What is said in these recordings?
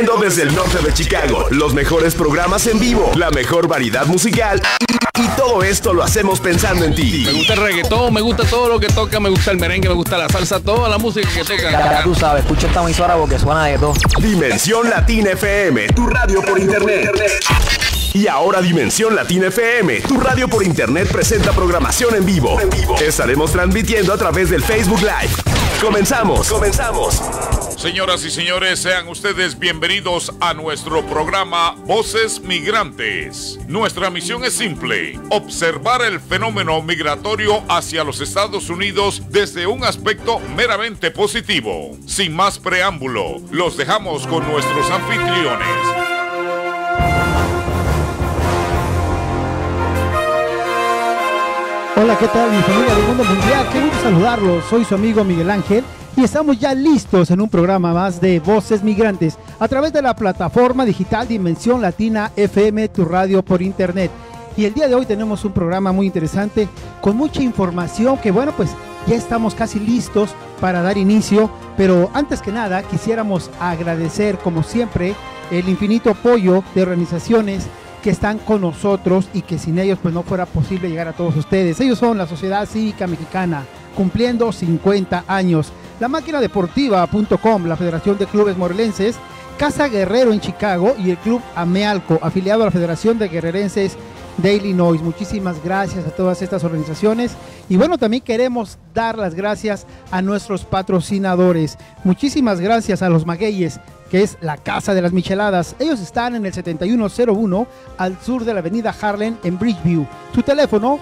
Desde el norte de Chicago, los mejores programas en vivo, la mejor variedad musical y todo esto lo hacemos pensando en ti. Me gusta el reggaetón, me gusta todo lo que toca, me gusta el merengue, me gusta la salsa, toda la música que toca. Ya tú sabes, escucha esta emisora porque suena de todo. Dimensión Latina FM, tu radio por internet. Y ahora Dimensión Latina FM, tu radio por internet presenta programación en vivo. Estaremos transmitiendo a través del Facebook Live. Comenzamos. Señoras y señores, sean ustedes bienvenidos a nuestro programa Voces Migrantes. Nuestra misión es simple: observar el fenómeno migratorio hacia los Estados Unidos desde un aspecto meramente positivo. Sin más preámbulo, los dejamos con nuestros anfitriones. Hola, ¿qué tal mi familia del mundo mundial? Qué gusto saludarlos, soy su amigo Miguel Ángel y estamos ya listos en un programa más de Voces Migrantes a través de la plataforma digital Dimensión Latina FM, tu radio por internet. Y el día de hoy tenemos un programa muy interesante con mucha información que bueno, pues ya estamos casi listos para dar inicio, pero antes que nada quisiéramos agradecer como siempre el infinito apoyo de organizaciones que están con nosotros y que sin ellos pues no fuera posible llegar a todos ustedes. Ellos son la Sociedad Cívica Mexicana, cumpliendo 50 años. La Máquina Deportiva.com, la Federación de Clubes Morelenses, Casa Guerrero en Chicago y el Club Amealco, afiliado a la Federación de Guerrerenses de Illinois. Muchísimas gracias a todas estas organizaciones. Y bueno, también queremos dar las gracias a nuestros patrocinadores. Muchísimas gracias a los Magueyes, que es la Casa de las Micheladas. Ellos están en el 7101 al sur de la avenida Harlem en Bridgeview. Su teléfono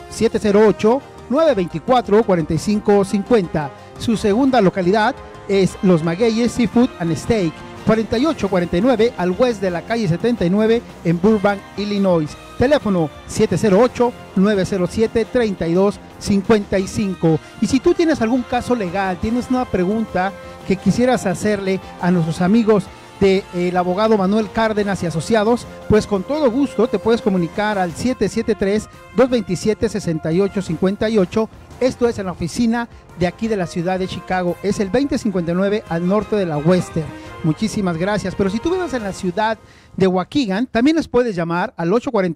708-924-4550. Su segunda localidad es Los Magueyes Seafood and Steak, 4849 al west de la calle 79 en Burbank, Illinois. Teléfono 708-907-3255. Y si tú tienes algún caso legal, tienes una pregunta que quisieras hacerle a nuestros amigos del abogado Manuel Cárdenas y Asociados, pues con todo gusto te puedes comunicar al 773-227-6858. Esto es en la oficina de aquí de la ciudad de Chicago. Es el 2059 al norte de la Western. Muchísimas gracias. Pero si tú vives en la ciudad de Waukegan, también les puedes llamar al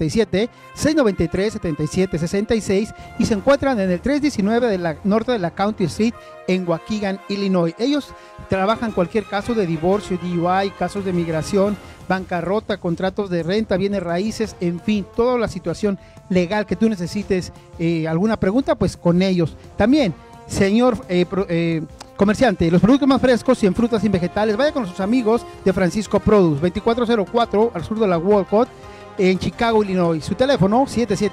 847-693-7766 y se encuentran en el 319 de la norte de la County Street en Waukegan, Illinois. Ellos trabajan cualquier caso de divorcio, DUI, casos de migración, bancarrota, contratos de renta, bienes raíces, en fin, toda la situación legal que tú necesites, alguna pregunta, pues con ellos. También, señor comerciante, los productos más frescos y en frutas y vegetales, vaya con sus amigos de Francisco Produce, 2404 al sur de la Walcott, en Chicago, Illinois. Su teléfono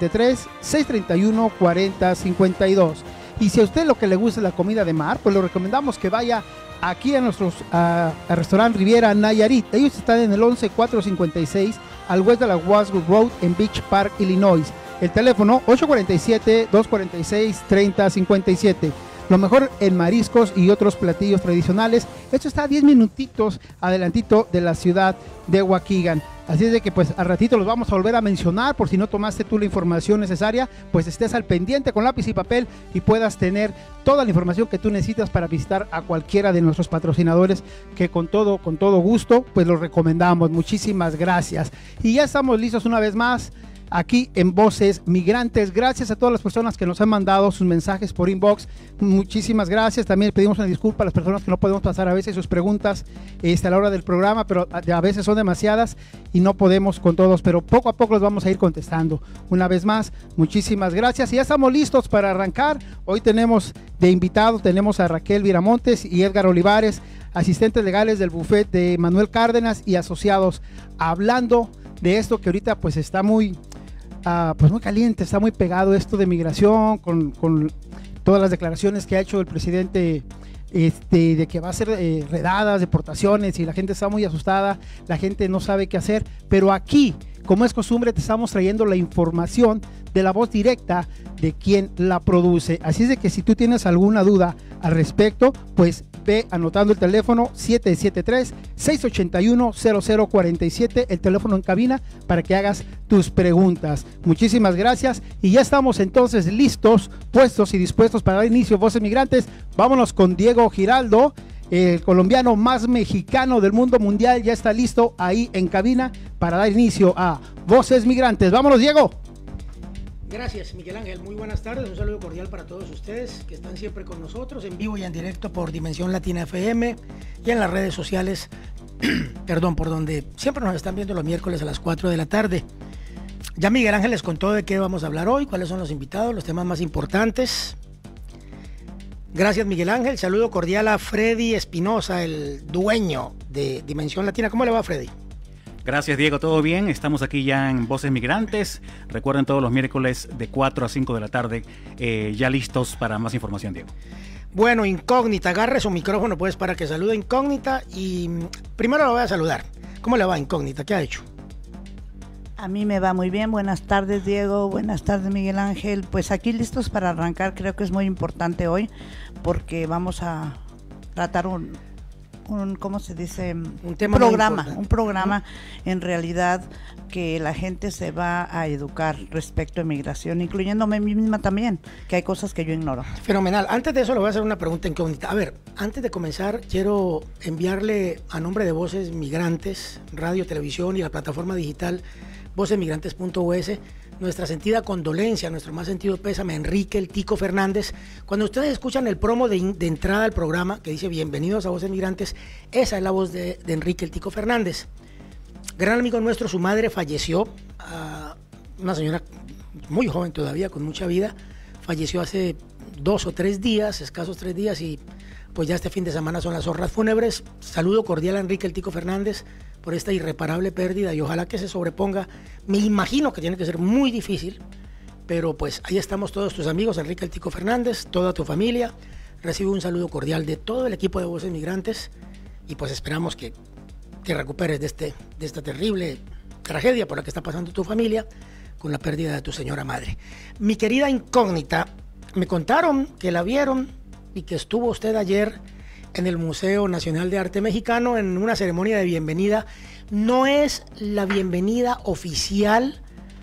773-631-4052. Y si a usted lo que le gusta es la comida de mar, pues le recomendamos que vaya aquí a nuestros a restaurante Riviera Nayarit. Ellos están en el 11456 al west de la Westwood Road en Beach Park, Illinois. El teléfono 847-246-3057. Lo mejor en mariscos y otros platillos tradicionales. Esto está a 10 minutitos adelantito de la ciudad de Waukegan. Así es de que pues al ratito los vamos a volver a mencionar, por si no tomaste tú la información necesaria, pues estés al pendiente con lápiz y papel y puedas tener toda la información que tú necesitas para visitar a cualquiera de nuestros patrocinadores, que con todo gusto pues los recomendamos. Muchísimas gracias. Y ya estamos listos una vez más aquí en Voces Migrantes. Gracias a todas las personas que nos han mandado sus mensajes por inbox. Muchísimas gracias. También pedimos una disculpa a las personas que no podemos pasar a veces sus preguntas a la hora del programa, pero a veces son demasiadas y no podemos con todos, pero poco a poco los vamos a ir contestando. Una vez más, muchísimas gracias. Y ya estamos listos para arrancar. Hoy tenemos de invitados, tenemos a Raquel Viramontes y Edgar Olivares, asistentes legales del bufete de Manuel Cárdenas y Asociados, hablando de esto que ahorita pues está muy caliente, está muy pegado esto de migración, con todas las declaraciones que ha hecho el presidente de que va a ser redadas, deportaciones, y la gente está muy asustada, la gente no sabe qué hacer, pero aquí, como es costumbre, te estamos trayendo la información de la voz directa de quien la produce. Así es de que si tú tienes alguna duda al respecto, pues ve anotando el teléfono 773-681-0047, el teléfono en cabina para que hagas tus preguntas. Muchísimas gracias y ya estamos entonces listos, puestos y dispuestos para dar inicio a Voces Migrantes. Vámonos con Diego Giraldo, el colombiano más mexicano del mundo mundial, ya está listo ahí en cabina para dar inicio a Voces Migrantes. ¡Vámonos, Diego! Gracias, Miguel Ángel. Muy buenas tardes. Un saludo cordial para todos ustedes que están siempre con nosotros en vivo y en directo por Dimensión Latina FM y en las redes sociales, perdón, por donde siempre nos están viendo los miércoles a las 4 de la tarde. Ya Miguel Ángel les contó de qué vamos a hablar hoy, cuáles son los invitados, los temas más importantes. Gracias, Miguel Ángel. Saludo cordial a Freddy Espinosa, el dueño de Dimensión Latina. ¿Cómo le va, Freddy? Gracias, Diego, todo bien, estamos aquí ya en Voces Migrantes, recuerden todos los miércoles de 4 a 5 de la tarde, ya listos para más información, Diego. Bueno, Incógnita, agarre su micrófono pues para que salude Incógnita y primero lo voy a saludar. ¿Cómo le va, Incógnita? ¿Qué ha hecho? A mí me va muy bien, buenas tardes, Diego, buenas tardes, Miguel Ángel, pues aquí listos para arrancar. Creo que es muy importante hoy porque vamos a tratar un ¿cómo se dice? Un programa en realidad que la gente se va a educar respecto a migración, incluyéndome a mí misma también, que hay cosas que yo ignoro. Fenomenal. Antes de eso le voy a hacer una pregunta incógnita. A ver, antes de comenzar quiero enviarle a nombre de Voces Migrantes, radio, televisión y la plataforma digital vocesmigrantes.us nuestra sentida condolencia, nuestro más sentido pésame a Enrique el Tico Fernández. Cuando ustedes escuchan el promo de entrada al programa que dice bienvenidos a Voces Migrantes, esa es la voz de Enrique el Tico Fernández. Gran amigo nuestro, su madre falleció, una señora muy joven todavía, con mucha vida, falleció hace 2 o 3 días, escasos 3 días, y pues ya este fin de semana son las honras fúnebres. Saludo cordial a Enrique el Tico Fernández por esta irreparable pérdida y ojalá que se sobreponga. Me imagino que tiene que ser muy difícil, pero pues ahí estamos todos tus amigos, Enrique el Tico Fernández, toda tu familia. Recibe un saludo cordial de todo el equipo de Voces Migrantes y pues esperamos que te recuperes de esta terrible tragedia por la que está pasando tu familia con la pérdida de tu señora madre. Mi querida Incógnita, me contaron que la vieron y que estuvo usted ayer en el Museo Nacional de Arte Mexicano en una ceremonia de bienvenida. No es la bienvenida oficial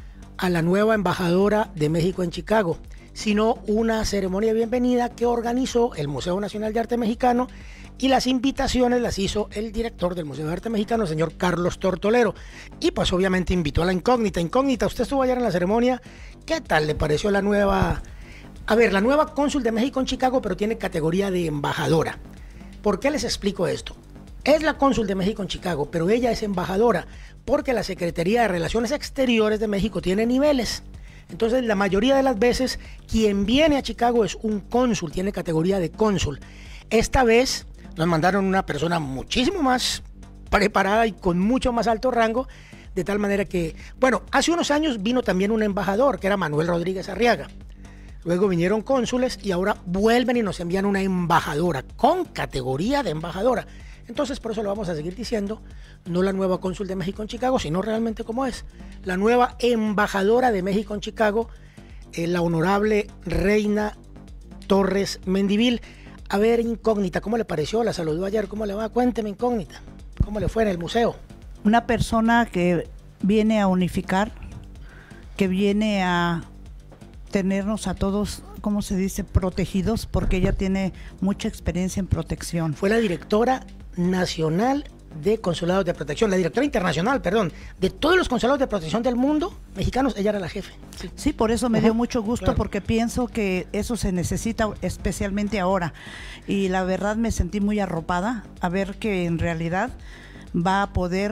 a la nueva embajadora de México en Chicago, sino una ceremonia de bienvenida que organizó el Museo Nacional de Arte Mexicano y las invitaciones las hizo el director del Museo de Arte Mexicano, el señor Carlos Tortolero. Y pues obviamente invitó a la Incógnita. Incógnita, usted estuvo ayer en la ceremonia. ¿Qué tal le pareció la nueva? A ver, la nueva cónsul de México en Chicago, pero tiene categoría de embajadora. ¿Por qué les explico esto? Es la cónsul de México en Chicago, pero ella es embajadora, porque la Secretaría de Relaciones Exteriores de México tiene niveles. Entonces, la mayoría de las veces, quien viene a Chicago es un cónsul, tiene categoría de cónsul. Esta vez nos mandaron una persona muchísimo más preparada y con mucho más alto rango, de tal manera que, bueno, hace unos años vino también un embajador, que era Manuel Rodríguez Arriaga. Luego vinieron cónsules y ahora vuelven y nos envían una embajadora con categoría de embajadora. Entonces, por eso lo vamos a seguir diciendo, no la nueva cónsul de México en Chicago, sino realmente como es. La nueva embajadora de México en Chicago, la honorable Reina Torres Mendivil. A ver, Incógnita, ¿cómo le pareció? La saludó ayer, ¿cómo le va? Cuénteme, Incógnita, ¿cómo le fue en el museo? Una persona que viene a unificar, que viene a tenernos a todos, ¿cómo se dice?, protegidos, porque ella tiene mucha experiencia en protección. Fue la directora nacional de consulados de protección, la directora internacional, perdón, de todos los consulados de protección del mundo mexicanos, ella era la jefe. Sí, por eso me dio mucho gusto, claro, porque pienso que eso se necesita especialmente ahora. Y la verdad me sentí muy arropada a ver que en realidad va a poder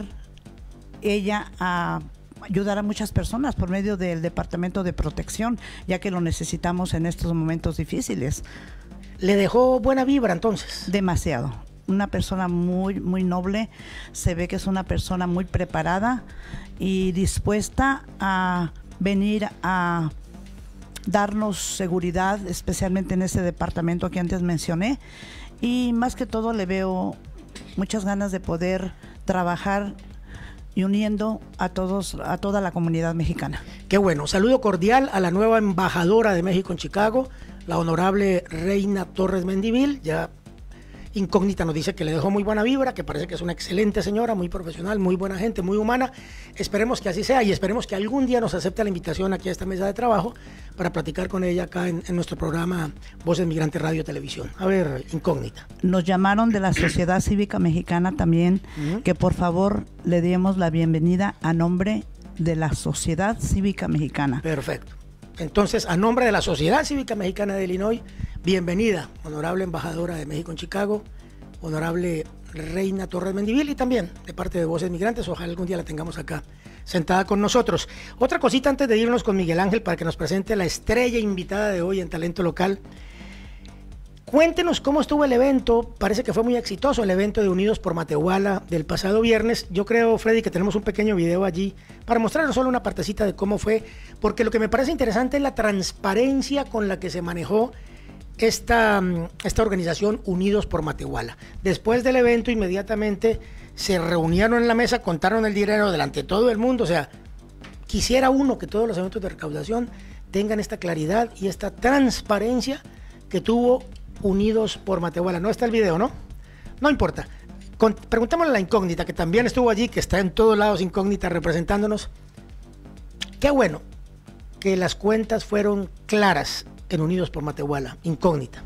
ella a ayudar a muchas personas por medio del Departamento de Protección, ya que lo necesitamos en estos momentos difíciles. ¿Le dejó buena vibra entonces? Demasiado. Una persona muy, muy noble, se ve que es una persona muy preparada y dispuesta a venir a darnos seguridad, especialmente en ese departamento que antes mencioné, y más que todo le veo muchas ganas de poder trabajar y uniendo a todos, a toda la comunidad mexicana. Qué bueno. Saludo cordial a la nueva embajadora de México en Chicago, la honorable Reina Torres Mendivil. Incógnita nos dice que le dejó muy buena vibra, que parece que es una excelente señora, muy profesional, muy buena gente, muy humana. Esperemos que así sea y esperemos que algún día nos acepte la invitación aquí a esta mesa de trabajo para platicar con ella acá en nuestro programa Voces Migrantes Radio Televisión. A ver, Incógnita. Nos llamaron de la Sociedad Cívica Mexicana también, que por favor le demos la bienvenida a nombre de la Sociedad Cívica Mexicana. Perfecto. Entonces, a nombre de la Sociedad Cívica Mexicana de Illinois, bienvenida, honorable embajadora de México en Chicago, honorable Reina Torres Mendivil, y también de parte de Voces Migrantes, ojalá algún día la tengamos acá sentada con nosotros. Otra cosita antes de irnos con Miguel Ángel para que nos presente la estrella invitada de hoy en Talento Local. Cuéntenos cómo estuvo el evento. Parece que fue muy exitoso el evento de Unidos por Matehuala del pasado viernes. Yo creo, Freddy, que tenemos un pequeño video allí para mostrarnos solo una partecita de cómo fue, porque lo que me parece interesante es la transparencia con la que se manejó esta organización Unidos por Matehuala. Después del evento, inmediatamente se reunieron en la mesa, contaron el dinero delante de todo el mundo. O sea, quisiera uno que todos los eventos de recaudación tengan esta claridad y esta transparencia que tuvo Unidos por Matehuala. No está el video, ¿no? No importa. Preguntémosle a la Incógnita, que también estuvo allí, que está en todos lados Incógnita representándonos. Qué bueno que las cuentas fueron claras en Unidos por Matehuala. Incógnita.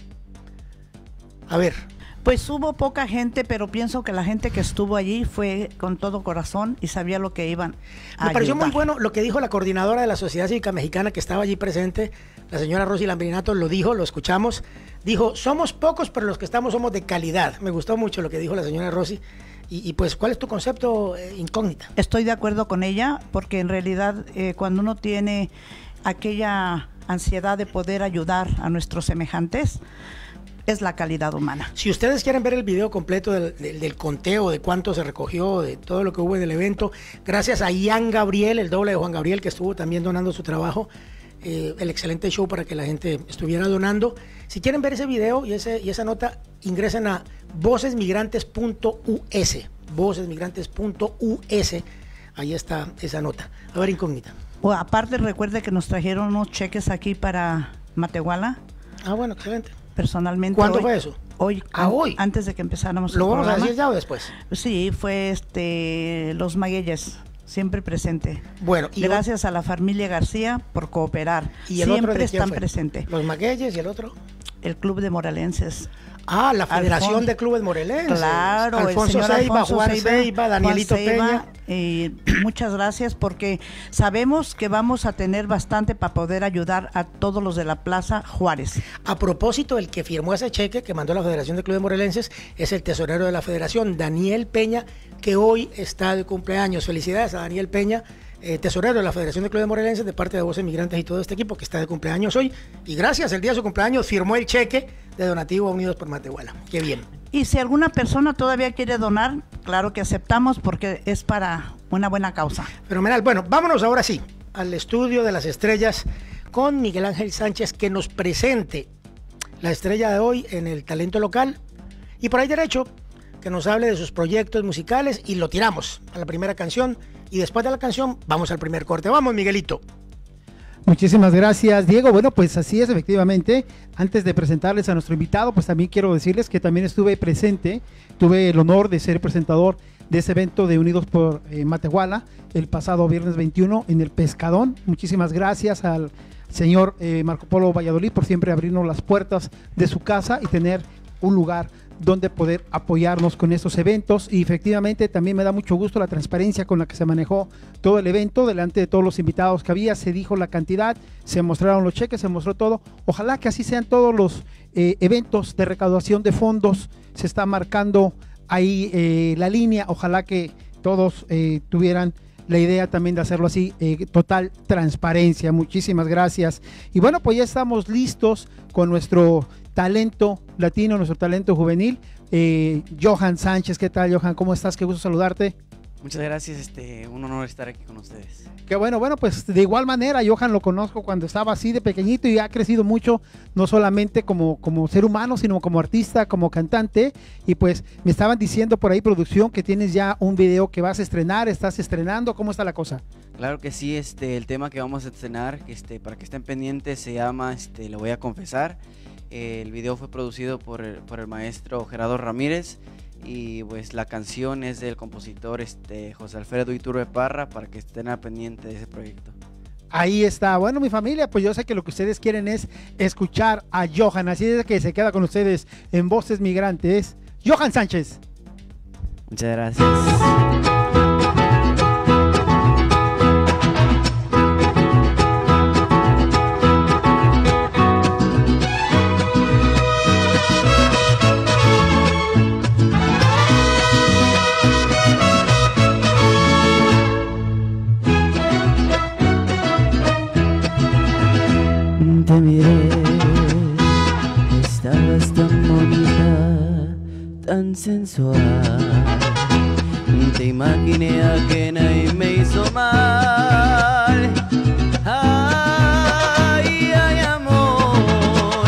A ver. Pues hubo poca gente, pero pienso que la gente que estuvo allí fue con todo corazón y sabía lo que iban a Me pareció ayudar. muy bueno lo que dijo la coordinadora de la Sociedad Cívica Mexicana que estaba allí presente, la señora Rosy Lambrinato, lo dijo, lo escuchamos. Dijo, somos pocos, pero los que estamos somos de calidad. Me gustó mucho lo que dijo la señora Rosy. Y pues, ¿cuál es tu concepto, Incógnita? Estoy de acuerdo con ella, porque en realidad cuando uno tiene aquella ansiedad de poder ayudar a nuestros semejantes, es la calidad humana. Si ustedes quieren ver el video completo del conteo, de cuánto se recogió, de todo lo que hubo en el evento, gracias a Ian Gabriel, el doble de Juan Gabriel, que estuvo también donando su trabajo, el excelente show para que la gente estuviera donando. Si quieren ver ese video y esa nota, ingresen a vocesmigrantes.us, vocesmigrantes.us, ahí está esa nota. A ver, Incógnita. O aparte, recuerde que nos trajeron unos cheques aquí para Matehuala. Ah, bueno, excelente. Personalmente. ¿Cuándo hoy, fue eso? Hoy, hoy. Antes de que empezáramos ¿Lo el vamos programa. a decir ya o después? Sí, fue los Magueyes, siempre presente. Bueno, gracias a la familia García por cooperar. ¿Y el siempre otro de quién están fue? presentes. Los Magueyes y el otro. El Club de Morelenses. Ah, la Federación de Clubes Morelenses. Claro, Alfonso el señor Ceiba, Alfonso Juan Ceiba, Danielito Juan Ceiba, Peña. Muchas gracias, porque sabemos que vamos a tener bastante para poder ayudar a todos los de la Plaza Juárez. A propósito, el que firmó ese cheque que mandó la Federación de Clubes Morelenses es el tesorero de la Federación, Daniel Peña, que hoy está de cumpleaños. Felicidades a Daniel Peña, tesorero de la Federación de Clubes Morelenses, de parte de Voces Migrantes y todo este equipo que está de cumpleaños hoy. Y gracias, el día de su cumpleaños firmó el cheque de donativo a Unidos por Matehuala. Qué bien. Y si alguna persona todavía quiere donar, claro que aceptamos, porque es para una buena causa. Fenomenal. Bueno, vámonos ahora sí al estudio de las estrellas con Miguel Ángel Sánchez, que nos presente la estrella de hoy en el talento local. Y por ahí derecho, que nos hable de sus proyectos musicales, y lo tiramos a la primera canción. Y después de la canción, vamos al primer corte. Vamos, Miguelito. Muchísimas gracias, Diego. Bueno, pues así es, efectivamente. Antes de presentarles a nuestro invitado, pues también quiero decirles que también estuve presente, tuve el honor de ser presentador de ese evento de Unidos por Matehuala el pasado viernes 21 en el Pescadón. Muchísimas gracias al señor Marco Polo Valladolid por siempre abrirnos las puertas de su casa y tener un lugar donde poder apoyarnos con estos eventos. Y efectivamente también me da mucho gusto la transparencia con la que se manejó todo el evento, delante de todos los invitados que había, se dijo la cantidad, se mostraron los cheques, se mostró todo. Ojalá que así sean todos los eventos de recaudación de fondos, se está marcando ahí la línea, ojalá que todos tuvieran la idea también de hacerlo así, total transparencia. Muchísimas gracias. Y bueno, pues ya estamos listos con nuestro talento latino, nuestro talento juvenil, Johan Sánchez. ¿Qué tal, Johan? ¿Cómo estás? Qué gusto saludarte. Muchas gracias, un honor estar aquí con ustedes. Qué bueno, pues de igual manera, Johan lo conozco cuando estaba así de pequeñito y ha crecido mucho, no solamente como ser humano, sino como artista, como cantante. Y pues me estaban diciendo por ahí, producción, que tienes ya un video que vas a estrenar, estás estrenando. ¿Cómo está la cosa? Claro que sí, el tema que vamos a estrenar, para que estén pendientes, se llama Lo voy a confesar. El video fue producido por el maestro Gerardo Ramírez y pues la canción es del compositor José Alfredo Iturbe Parra, para que estén al pendiente de ese proyecto. Ahí está. Bueno, mi familia, pues yo sé que lo que ustedes quieren es escuchar a Johan, así es que se queda con ustedes en Voces Migrantes, Johan Sánchez. Muchas gracias. Te miré, estabas tan bonita, tan sensual. Te imaginé ajena y me hizo mal. Ay, ay, amor.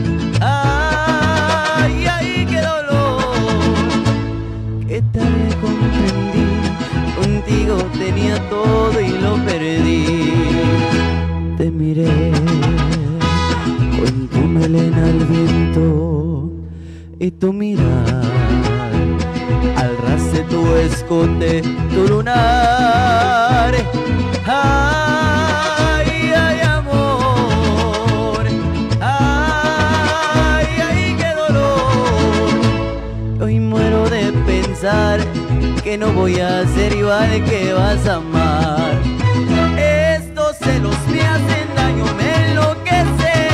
Ay, ay, qué dolor. Qué tarde comprendí, contigo tenía todo y lo perdí. Te miré con tu melena al viento y tu mirar al ras de tu escote, tu lunar. Ay, ay, amor. Ay, ay, qué dolor. Hoy muero de pensar que no voy a ser igual, que vas a amar. Estos celos me hacen daño, me enloquecen.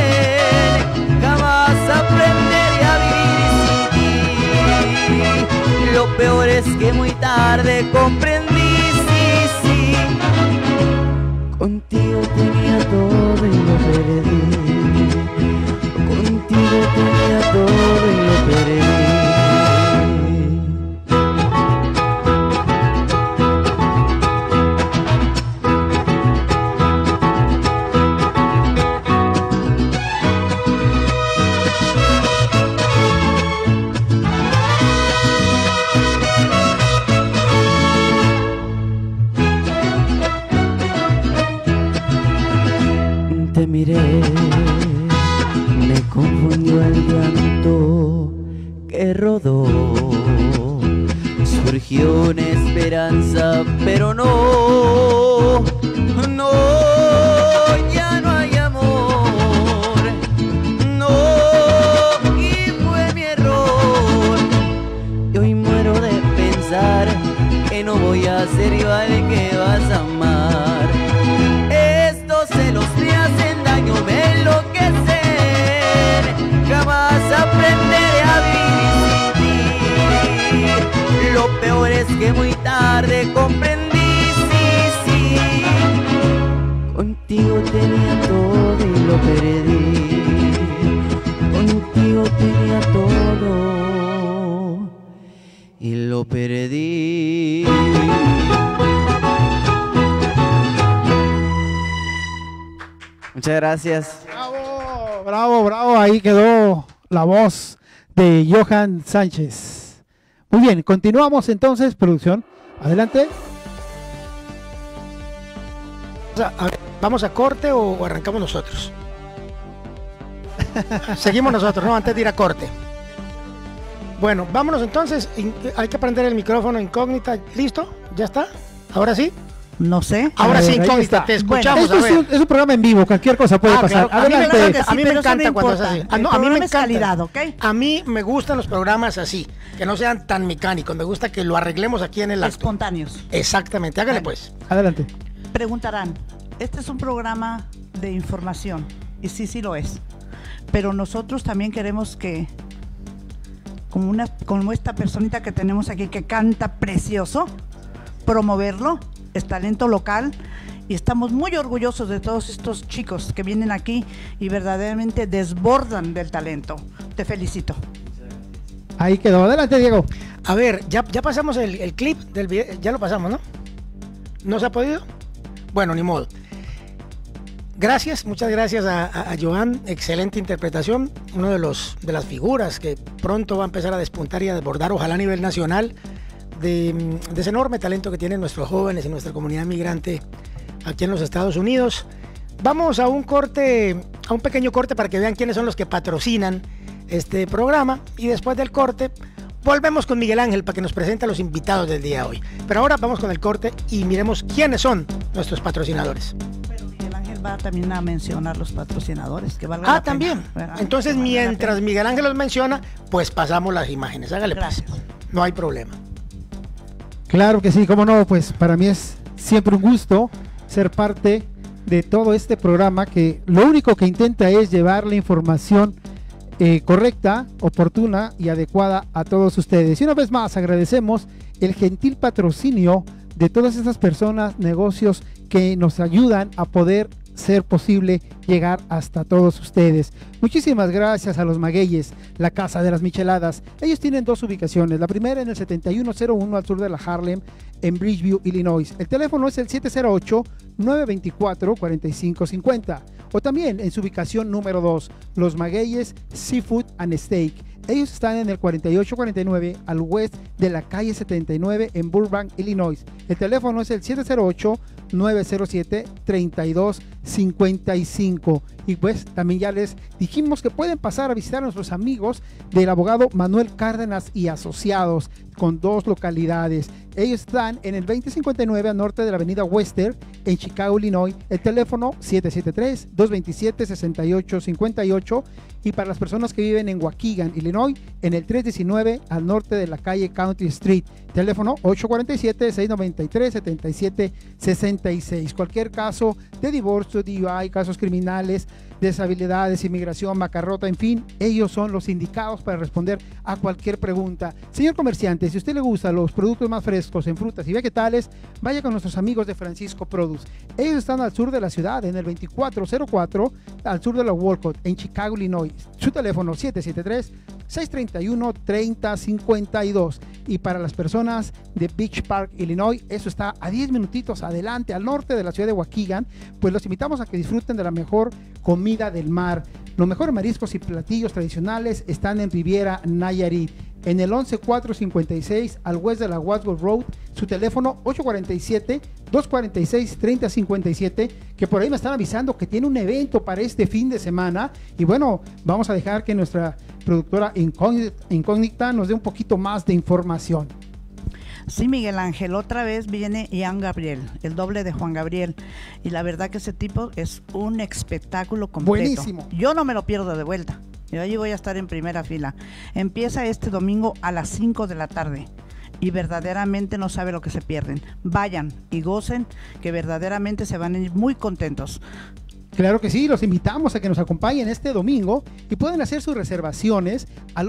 Jamás aprenderé a vivir sin ti. Lo peor es que muy tarde comprendí, sí, sí. Contigo tenía todo y lo perdí. Contigo tenía todo y lo perdí. Te miré, me confundió el llanto que rodó. Surgió una esperanza, pero no, no, ya no hay amor. No, y fue mi error. Y hoy muero de pensar que no voy a ser igual, que vas a amar. Estos celos me hacen daño, me enloquecen. Jamás aprenderé a vivir sin ti. Lo peor es que muy tarde comprendí, sí, sí. Contigo tenía todo y lo perdí. Contigo tenía todo y lo perdí. Muchas gracias. Bravo, bravo, bravo. Ahí quedó la voz de Johan Sánchez. Muy bien, continuamos entonces, producción. Adelante. A ver, ¿vamos a corte o arrancamos nosotros? Seguimos nosotros, ¿no? Antes de ir a corte. Bueno, vámonos entonces. Hay que prender el micrófono incógnita. ¿Listo? ¿Ya está? ¿Ahora sí? No sé. Ahora sí, ver, incógnita, te escuchamos. Esto es un programa en vivo, cualquier cosa puede pasar. Claro. Adelante. A mí me encanta cuando es así. A mí me encanta. Calidad, ¿okay? A mí me gustan los programas así, que no sean tan mecánicos. Me gusta que lo arreglemos aquí en el acto. Espontáneos. Exactamente, hágale Bueno. pues. Adelante. Preguntarán, este es un programa de información, y sí, sí lo es. Pero nosotros también queremos que, como esta personita que tenemos aquí que canta precioso, promoverlo, es talento local, y estamos muy orgullosos de todos estos chicos que vienen aquí y verdaderamente desbordan del talento. Te felicito. Ahí quedó. Adelante, Diego. A ver, ya pasamos el clip del video, ya lo pasamos, ¿no? ¿No se ha podido? Bueno, ni modo. Gracias, muchas gracias a Johan, excelente interpretación, uno de las figuras que pronto va a empezar a despuntar y a desbordar, ojalá a nivel nacional, de ese enorme talento que tienen nuestros jóvenes y nuestra comunidad migrante aquí en los Estados Unidos. Vamos a un corte, a un pequeño corte para que vean quiénes son los que patrocinan este programa, y después del corte volvemos con Miguel Ángel para que nos presente a los invitados del día de hoy. Pero ahora vamos con el corte y miremos quiénes son nuestros patrocinadores. Pero Miguel Ángel va también a mencionar los patrocinadores, que valga la pena. También. ¿Verdad? Entonces, Que valga la mientras pena. Miguel Ángel los menciona, pues pasamos las imágenes. Hágale pues. No hay problema. Claro que sí, cómo no, pues para mí es siempre un gusto ser parte de todo este programa que lo único que intenta es llevar la información correcta, oportuna y adecuada a todos ustedes. Y una vez más agradecemos el gentil patrocinio de todas esas personas, negocios que nos ayudan a poder ser posible llegar hasta todos ustedes. Muchísimas gracias a los Magueyes, la Casa de las Micheladas. Ellos tienen dos ubicaciones, la primera en el 7101 al sur de la Harlem, en Bridgeview, Illinois. El teléfono es el 708-924-4550. O también en su ubicación número 2, los Magueyes Seafood and Steak. Ellos están en el 4849 al west de la calle 79 en Burbank, Illinois. El teléfono es el 708-907-3255. Y pues también ya les dijimos que pueden pasar a visitar a nuestros amigos del abogado Manuel Cárdenas y Asociados, con dos localidades. Ellos están en el 2059 al norte de la avenida Western en Chicago, Illinois. El teléfono 773-227-6858. Y para las personas que viven en Waukegan, Illinois, en el 319 al norte de la calle County Street. Teléfono 847-693-7766. Cualquier caso de divorcio, DUI, casos criminales, deshabilidades, inmigración, bancarrota, en fin, ellos son los indicados para responder a cualquier pregunta. Señor comerciante, si a usted le gustan los productos más frescos en frutas y vegetales, vaya con nuestros amigos de Francisco Produce. Ellos están al sur de la ciudad, en el 2404, al sur de la Walcott, en Chicago, Illinois. Su teléfono 773-631-3052. Y para las personas de Beach Park, Illinois, eso está a 10 minutitos adelante, al norte de la ciudad de Waukegan. Pues los invitamos a que disfruten de la mejor comida del mar. Los mejores mariscos y platillos tradicionales están en Riviera Nayarit, en el 11456 al west de la Wadsworth Road. Su teléfono 847-246-3057, que por ahí me están avisando que tiene un evento para este fin de semana. Y bueno, vamos a dejar que nuestra productora incógnita nos dé un poquito más de información. Sí, Miguel Ángel, otra vez viene Ian Gabriel, el doble de Juan Gabriel, y la verdad que ese tipo es un espectáculo completo. Buenísimo. Yo no me lo pierdo de vuelta, yo allí voy a estar en primera fila. Empieza este domingo a las 5 de la tarde y verdaderamente no sabe lo que se pierden. Vayan y gocen, que verdaderamente se van a ir muy contentos. Claro que sí, los invitamos a que nos acompañen este domingo y pueden hacer sus reservaciones al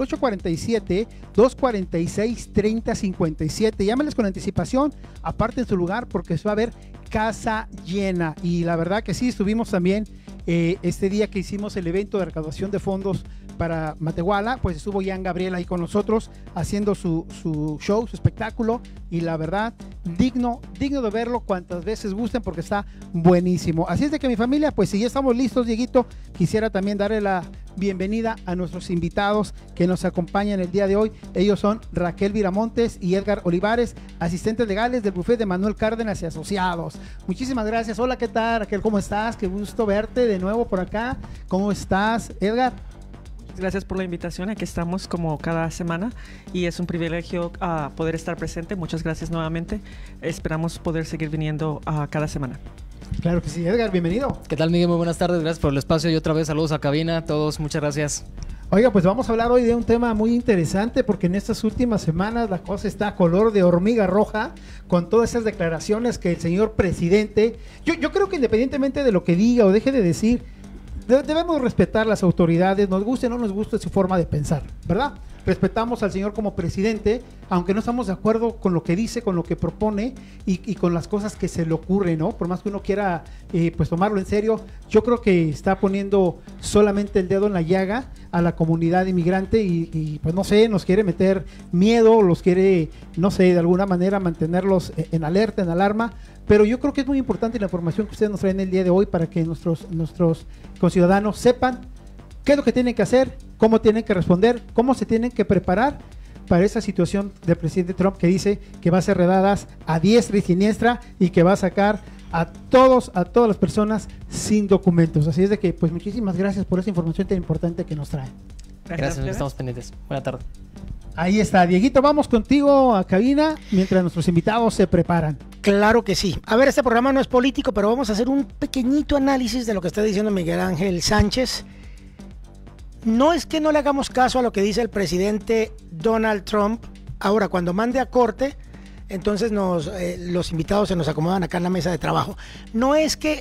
847-246-3057. Llámenles con anticipación, aparten su lugar porque se va a ver casa llena. Y la verdad que sí, estuvimos también este día que hicimos el evento de recaudación de fondos para Matehuala, pues estuvo Ian Gabriel ahí con nosotros haciendo su show, su espectáculo, y la verdad, digno de verlo cuantas veces gusten porque está buenísimo. Así es de que mi familia, pues si ya estamos listos, Dieguito, quisiera también darle la bienvenida a nuestros invitados que nos acompañan el día de hoy. Ellos son Raquel Viramontes y Edgar Olivares, asistentes legales del bufete de Manuel Cárdenas y Asociados. Muchísimas gracias. Hola, ¿qué tal, Raquel? ¿Cómo estás? Qué gusto verte de nuevo por acá. ¿Cómo estás, Edgar? Gracias por la invitación, aquí estamos como cada semana y es un privilegio poder estar presente. Muchas gracias nuevamente, esperamos poder seguir viniendo cada semana. Claro que sí, Edgar, bienvenido. ¿Qué tal, Miguel? Muy buenas tardes, gracias por el espacio y otra vez saludos a cabina a todos, muchas gracias. Oiga, pues vamos a hablar hoy de un tema muy interesante porque en estas últimas semanas la cosa está a color de hormiga roja con todas esas declaraciones que el señor presidente, yo creo que independientemente de lo que diga o deje de decir, debemos respetar las autoridades, nos guste o no nos guste su forma de pensar, ¿verdad? Respetamos al señor como presidente, aunque no estamos de acuerdo con lo que dice, con lo que propone y con las cosas que se le ocurren, ¿no? Por más que uno quiera pues tomarlo en serio, yo creo que está poniendo solamente el dedo en la llaga a la comunidad inmigrante y pues no sé, nos quiere meter miedo, los quiere, no sé, de alguna manera mantenerlos en alerta, en alarma. Pero yo creo que es muy importante la información que ustedes nos traen el día de hoy para que nuestros conciudadanos sepan qué es lo que tienen que hacer, cómo tienen que responder, cómo se tienen que preparar para esa situación del presidente Trump que dice que va a hacer redadas a diestra y siniestra y que va a sacar a todas las personas sin documentos. Así es de que, pues muchísimas gracias por esa información tan importante que nos trae. Gracias, estamos pendientes. Buena tarde. Ahí está, Dieguito, vamos contigo a cabina mientras nuestros invitados se preparan. Claro que sí. A ver, este programa no es político, pero vamos a hacer un pequeñito análisis de lo que está diciendo Miguel Ángel Sánchez. No es que no le hagamos caso a lo que dice el presidente Donald Trump. Ahora, cuando mande a corte, entonces los invitados se nos acomodan acá en la mesa de trabajo. No es que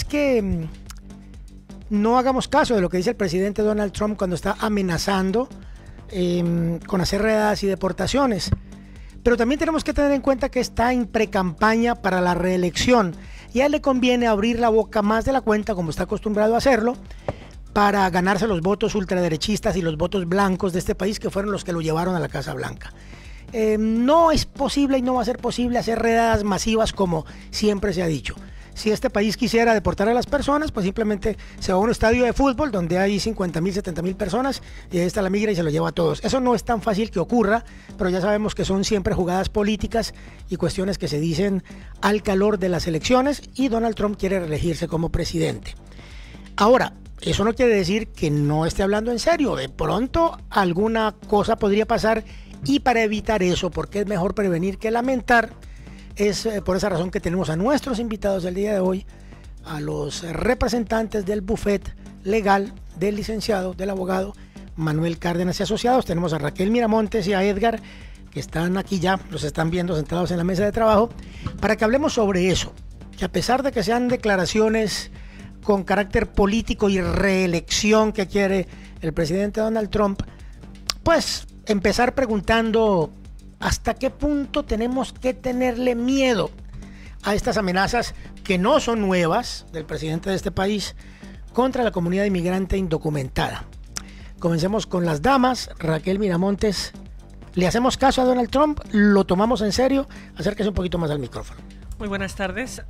no hagamos caso de lo que dice el presidente Donald Trump cuando está amenazando con hacer redadas y deportaciones. Pero también tenemos que tener en cuenta que está en precampaña para la reelección y a él le conviene abrir la boca más de la cuenta, como está acostumbrado a hacerlo, para ganarse los votos ultraderechistas y los votos blancos de este país, que fueron los que lo llevaron a la Casa Blanca. No es posible y no va a ser posible hacer redadas masivas como siempre se ha dicho. Si este país quisiera deportar a las personas, pues simplemente se va a un estadio de fútbol donde hay 50,000, 70,000 personas y ahí está la migra y se lo lleva a todos. Eso no es tan fácil que ocurra, pero ya sabemos que son siempre jugadas políticas y cuestiones que se dicen al calor de las elecciones, y Donald Trump quiere reelegirse como presidente. Ahora, eso no quiere decir que no esté hablando en serio. De pronto alguna cosa podría pasar, y para evitar eso, porque es mejor prevenir que lamentar, es por esa razón que tenemos a nuestros invitados del día de hoy, a los representantes del bufete legal del licenciado, del abogado Manuel Cárdenas y Asociados. Tenemos a Raquel Miramontes y a Edgar, que están aquí ya, los están viendo sentados en la mesa de trabajo, para que hablemos sobre eso, que a pesar de que sean declaraciones con carácter político y reelección que quiere el presidente Donald Trump, pues empezar preguntando hasta qué punto tenemos que tenerle miedo a estas amenazas que no son nuevas del presidente de este país contra la comunidad inmigrante indocumentada. Comencemos con las damas. Raquel Miramontes, ¿le hacemos caso a Donald Trump? ¿Lo tomamos en serio? Acérquese un poquito más al micrófono. Muy buenas tardes.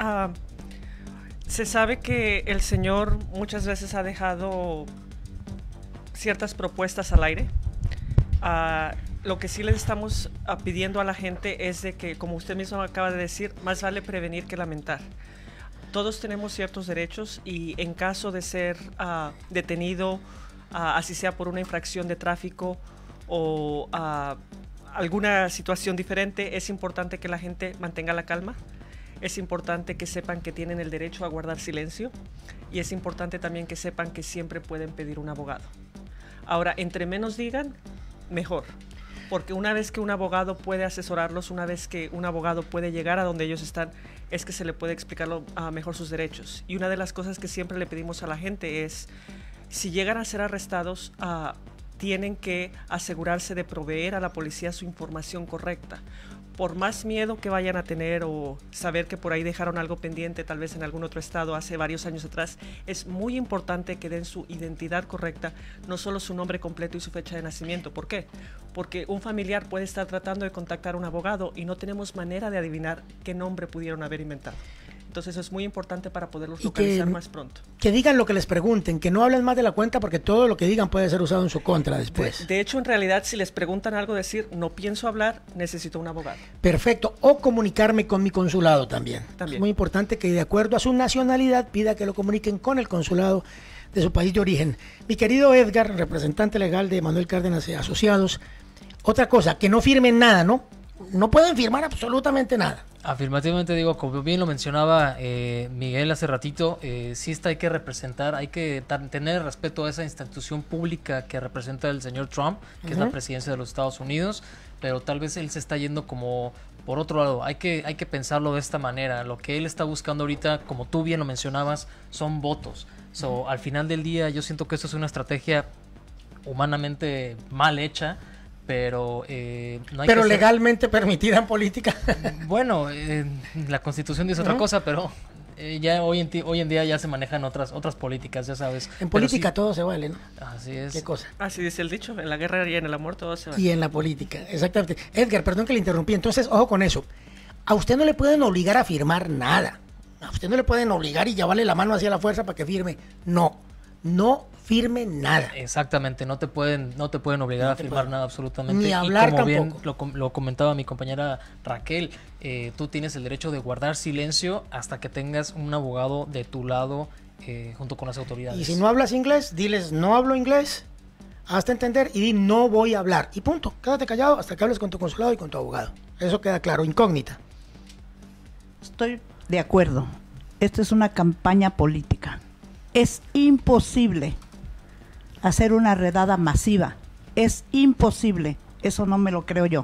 Se sabe que el señor muchas veces ha dejado ciertas propuestas al aire. Lo que sí le estamos pidiendo a la gente es de que, como usted mismo acaba de decir, más vale prevenir que lamentar. Todos tenemos ciertos derechos y en caso de ser detenido, así sea por una infracción de tráfico o alguna situación diferente, es importante que la gente mantenga la calma. Es importante que sepan que tienen el derecho a guardar silencio, y es importante también que sepan que siempre pueden pedir un abogado. Ahora, entre menos digan, mejor. Porque una vez que un abogado puede asesorarlos, una vez que un abogado puede llegar a donde ellos están, es que se le puede explicar mejor sus derechos. Y una de las cosas que siempre le pedimos a la gente es, si llegan a ser arrestados, tienen que asegurarse de proveer a la policía su información correcta. Por más miedo que vayan a tener o saber que por ahí dejaron algo pendiente, tal vez en algún otro estado hace varios años atrás, es muy importante que den su identidad correcta, no solo su nombre completo y su fecha de nacimiento. ¿Por qué? Porque un familiar puede estar tratando de contactar a un abogado y no tenemos manera de adivinar qué nombre pudieron haber inventado. Entonces eso es muy importante para poderlos localizar más pronto. Que digan lo que les pregunten, que no hablen más de la cuenta, porque todo lo que digan puede ser usado en su contra después. De hecho, en realidad, si les preguntan algo, decir, no pienso hablar, necesito un abogado. Perfecto. O comunicarme con mi consulado también. Es muy importante que, de acuerdo a su nacionalidad, pida que lo comuniquen con el consulado de su país de origen. Mi querido Edgar, representante legal de Manuel Cárdenas y Asociados, otra cosa, que no firmen nada, ¿no? No pueden firmar absolutamente nada. Afirmativamente digo, como bien lo mencionaba Miguel hace ratito, sí hay que representar, hay que tener respeto a esa institución pública que representa el señor Trump, que es la presidencia de los Estados Unidos, pero tal vez él se está yendo como por otro lado. Hay que pensarlo de esta manera. Lo que él está buscando ahorita, como tú bien lo mencionabas, son votos. Al final del día yo siento que eso es una estrategia humanamente mal hecha, pero no hay pero legalmente permitida en política. Bueno, la Constitución dice otra cosa, pero ya hoy en día ya se manejan otras políticas, ya sabes. En política sí, todo se vale, ¿no? Así es. ¿Qué cosa? Así dice el dicho, en la guerra y en el amor todo se vale. Y en la política, exactamente. Edgar, perdón que le interrumpí, entonces ojo con eso. A usted no le pueden obligar a firmar nada. A usted no le pueden obligar y llevarle la mano hacia la fuerza para que firme. No firme nada. Exactamente, no te pueden obligar a firmar nada absolutamente. Ni hablar y como tampoco. bien lo comentaba mi compañera Raquel, tú tienes el derecho de guardar silencio hasta que tengas un abogado de tu lado junto con las autoridades. Y si no hablas inglés, diles no hablo inglés, hasta entender y di no voy a hablar. Y punto, quédate callado hasta que hables con tu consulado y con tu abogado. Eso queda claro, incógnita. Estoy de acuerdo. Esto es una campaña política. Es imposible hacer una redada masiva. Es imposible. Eso no me lo creo yo.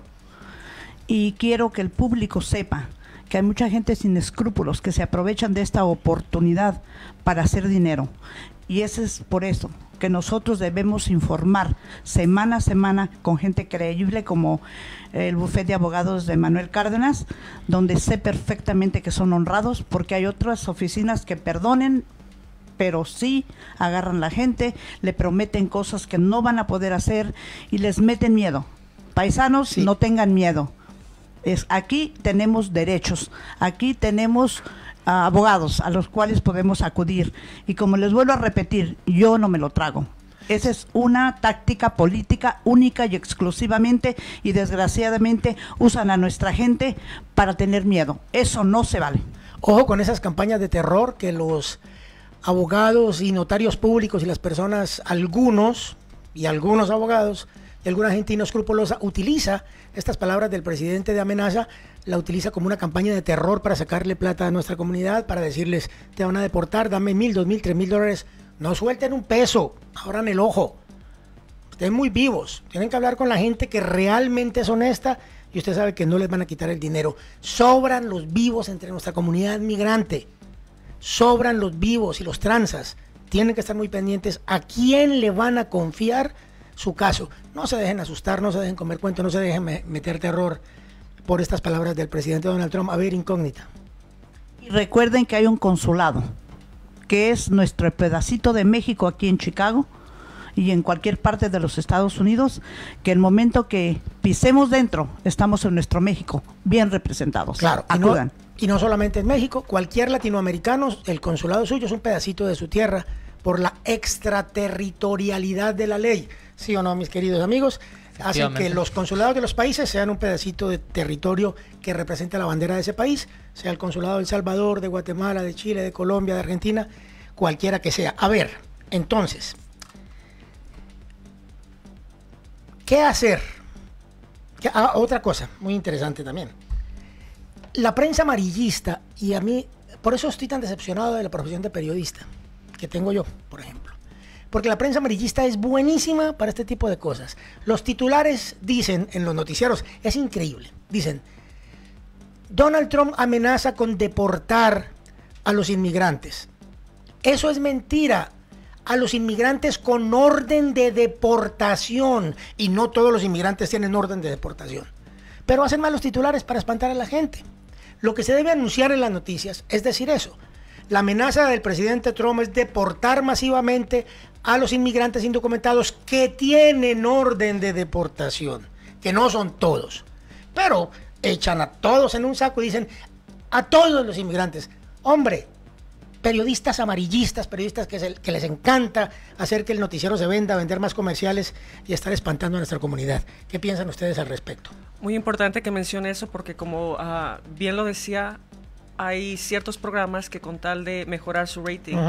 Y quiero que el público sepa que hay mucha gente sin escrúpulos que se aprovechan de esta oportunidad para hacer dinero. Y ese es por eso que nosotros debemos informar semana a semana con gente creíble como el bufete de abogados de Manuel Cárdenas, donde sé perfectamente que son honrados, porque hay otras oficinas que perdonen, pero sí agarran la gente, le prometen cosas que no van a poder hacer y les meten miedo. Paisanos, sí, no tengan miedo. Aquí tenemos derechos, aquí tenemos abogados a los cuales podemos acudir. Y como les vuelvo a repetir, yo no me lo trago. Esa es una táctica política única y exclusivamente, y desgraciadamente usan a nuestra gente para tener miedo. Eso no se vale. Ojo con esas campañas de terror que los abogados y notarios públicos y las personas, algunos abogados y alguna gente inescrupulosa utiliza estas palabras del presidente de amenaza, la utiliza como una campaña de terror para sacarle plata a nuestra comunidad, para decirles, te van a deportar, dame $1,000, $2,000, $3,000. No suelten un peso, abran el ojo. Estén muy vivos, tienen que hablar con la gente que realmente es honesta y usted sabe que no les van a quitar el dinero. Sobran los vivos entre nuestra comunidad migrante, sobran los vivos y los transas. Tienen que estar muy pendientes a quién le van a confiar su caso. No se dejen asustar, no se dejen comer cuento, no se dejen meter terror por estas palabras del presidente Donald Trump. A ver, incógnita. Y recuerden que hay un consulado, que es nuestro pedacito de México aquí en Chicago y en cualquier parte de los Estados Unidos, que el momento que pisemos dentro, estamos en nuestro México, bien representados. Claro, acudan. Y no solamente en México, cualquier latinoamericano, el consulado suyo es un pedacito de su tierra por la extraterritorialidad de la ley. ¿Sí o no, mis queridos amigos? Hacen que los consulados de los países sean un pedacito de territorio que representa la bandera de ese país, sea el consulado de El Salvador, de Guatemala, de Chile, de Colombia, de Argentina, cualquiera que sea. A ver, entonces, ¿qué hacer? Otra cosa muy interesante también. La prensa amarillista, y a mí, por eso estoy tan decepcionado de la profesión de periodista que tengo yo, por ejemplo. Porque la prensa amarillista es buenísima para este tipo de cosas. Los titulares dicen en los noticieros, es increíble, dicen, Donald Trump amenaza con deportar a los inmigrantes. Eso es mentira. A los inmigrantes con orden de deportación. Y no todos los inmigrantes tienen orden de deportación. Pero hacen mal los titulares para espantar a la gente. Lo que se debe anunciar en las noticias es decir eso. La amenaza del presidente Trump es deportar masivamente a los inmigrantes indocumentados que tienen orden de deportación, que no son todos. Pero echan a todos en un saco y dicen a todos los inmigrantes. Hombre, periodistas amarillistas, periodistas que les encanta hacer que el noticiero se venda, vender más comerciales y estar espantando a nuestra comunidad. ¿Qué piensan ustedes al respecto? Muy importante que mencione eso porque como bien lo decía, hay ciertos programas que con tal de mejorar su rating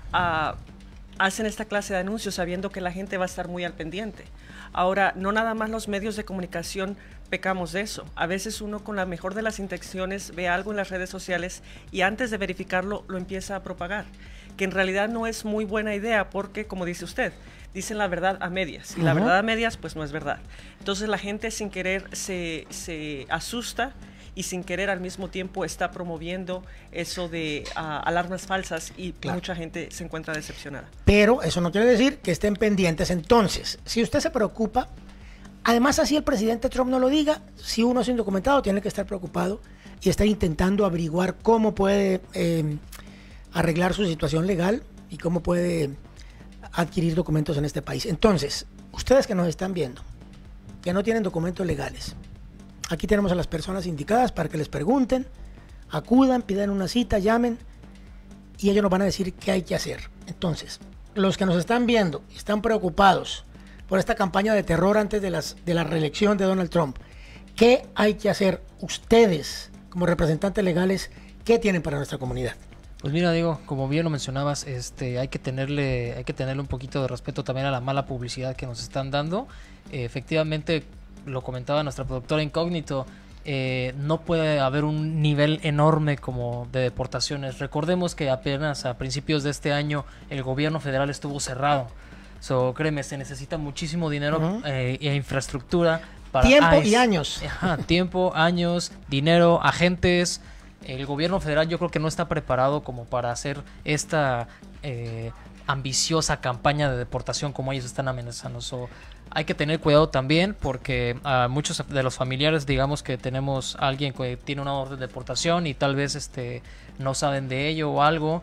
hacen esta clase de anuncios sabiendo que la gente va a estar muy al pendiente. Ahora, no nada más los medios de comunicación pecamos de eso. A veces uno con la mejor de las intenciones ve algo en las redes sociales y antes de verificarlo lo empieza a propagar, que en realidad no es muy buena idea porque, como dice usted, dicen la verdad a medias y la verdad a medias pues no es verdad. Entonces la gente sin querer se asusta y sin querer al mismo tiempo está promoviendo eso de alarmas falsas y mucha gente se encuentra decepcionada. Pero eso no quiere decir que estén pendientes. Entonces, si usted se preocupa, además así el presidente Trump no lo diga, si uno es indocumentado tiene que estar preocupado y estar intentando averiguar cómo puede arreglar su situación legal y cómo puede adquirir documentos en este país. Entonces, ustedes que nos están viendo, que no tienen documentos legales, aquí tenemos a las personas indicadas para que les pregunten, acudan, pidan una cita, llamen y ellos nos van a decir qué hay que hacer. Entonces, los que nos están viendo están preocupados por esta campaña de terror antes de la reelección de Donald Trump, ¿qué hay que hacer ustedes como representantes legales? ¿Qué tienen para nuestra comunidad? Pues mira, Diego, como bien lo mencionabas, hay que tenerle un poquito de respeto también a la mala publicidad que nos están dando. Efectivamente, lo comentaba nuestra productora Incógnito, no puede haber un nivel enorme como de deportaciones. Recordemos que apenas a principios de este año el gobierno federal estuvo cerrado. Créeme, se necesita muchísimo dinero e infraestructura para tiempo ICE. Y años. Tiempo, años, dinero, agentes. El gobierno federal yo creo que no está preparado como para hacer esta ambiciosa campaña de deportación como ellos están amenazando. Hay que tener cuidado también porque a muchos de los familiares, digamos que tenemos a alguien que tiene una orden de deportación y tal vez no saben de ello o algo.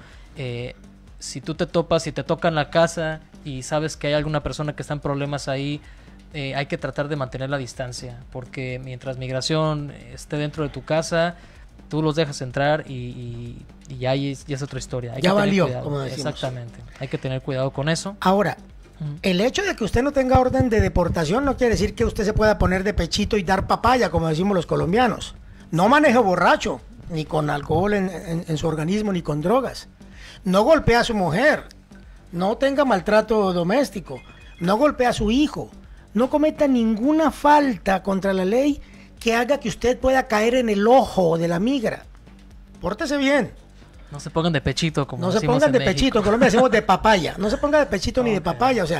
Si tú te tocan la casa y sabes que hay alguna persona que está en problemas ahí, hay que tratar de mantener la distancia, porque mientras migración esté dentro de tu casa, tú los dejas entrar y ya es otra historia. Hay ya que valió, tener como decimos. Exactamente. Hay que tener cuidado con eso. Ahora, el hecho de que usted no tenga orden de deportación no quiere decir que usted se pueda poner de pechito y dar papaya, como decimos los colombianos. No maneje borracho, ni con alcohol en su organismo, ni con drogas. No golpee a su mujer. No tenga maltrato doméstico. No golpee a su hijo. No cometa ninguna falta contra la ley que haga que usted pueda caer en el ojo de la migra. Pórtese bien. No se pongan de pechito, como no se decimos pongan de en México. pechito, en Colombia decimos de papaya. No se ponga de pechito ni de papaya. O sea,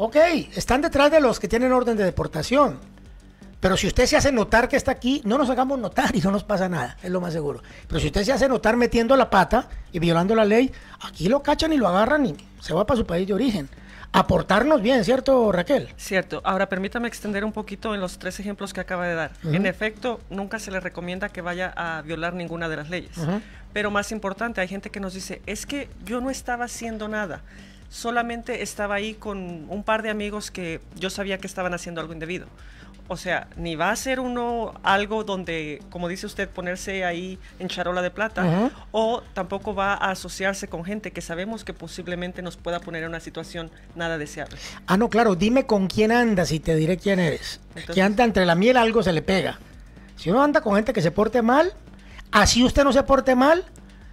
están detrás de los que tienen orden de deportación. Pero si usted se hace notar que está aquí, no nos hagamos notar y no nos pasa nada, es lo más seguro. Pero si usted se hace notar metiendo la pata y violando la ley, aquí lo cachan y lo agarran y se va para su país de origen. Aportarnos bien, ¿cierto, Raquel? Cierto. Ahora, permítame extender un poquito en los 3 ejemplos que acaba de dar. En efecto, nunca se le recomienda que vaya a violar ninguna de las leyes. Pero más importante, hay gente que nos dice, es que yo no estaba haciendo nada. Solamente estaba ahí con un par de amigos que yo sabía que estaban haciendo algo indebido. O sea, ni va a ser uno algo donde, como dice usted, ponerse ahí en charola de plata, o tampoco va a asociarse con gente que sabemos que posiblemente nos pueda poner en una situación nada deseable. Ah, no, claro, dime con quién andas y te diré quién eres. Entonces, que anda entre la miel algo se le pega. Si uno anda con gente que se porte mal, así usted no se porte mal,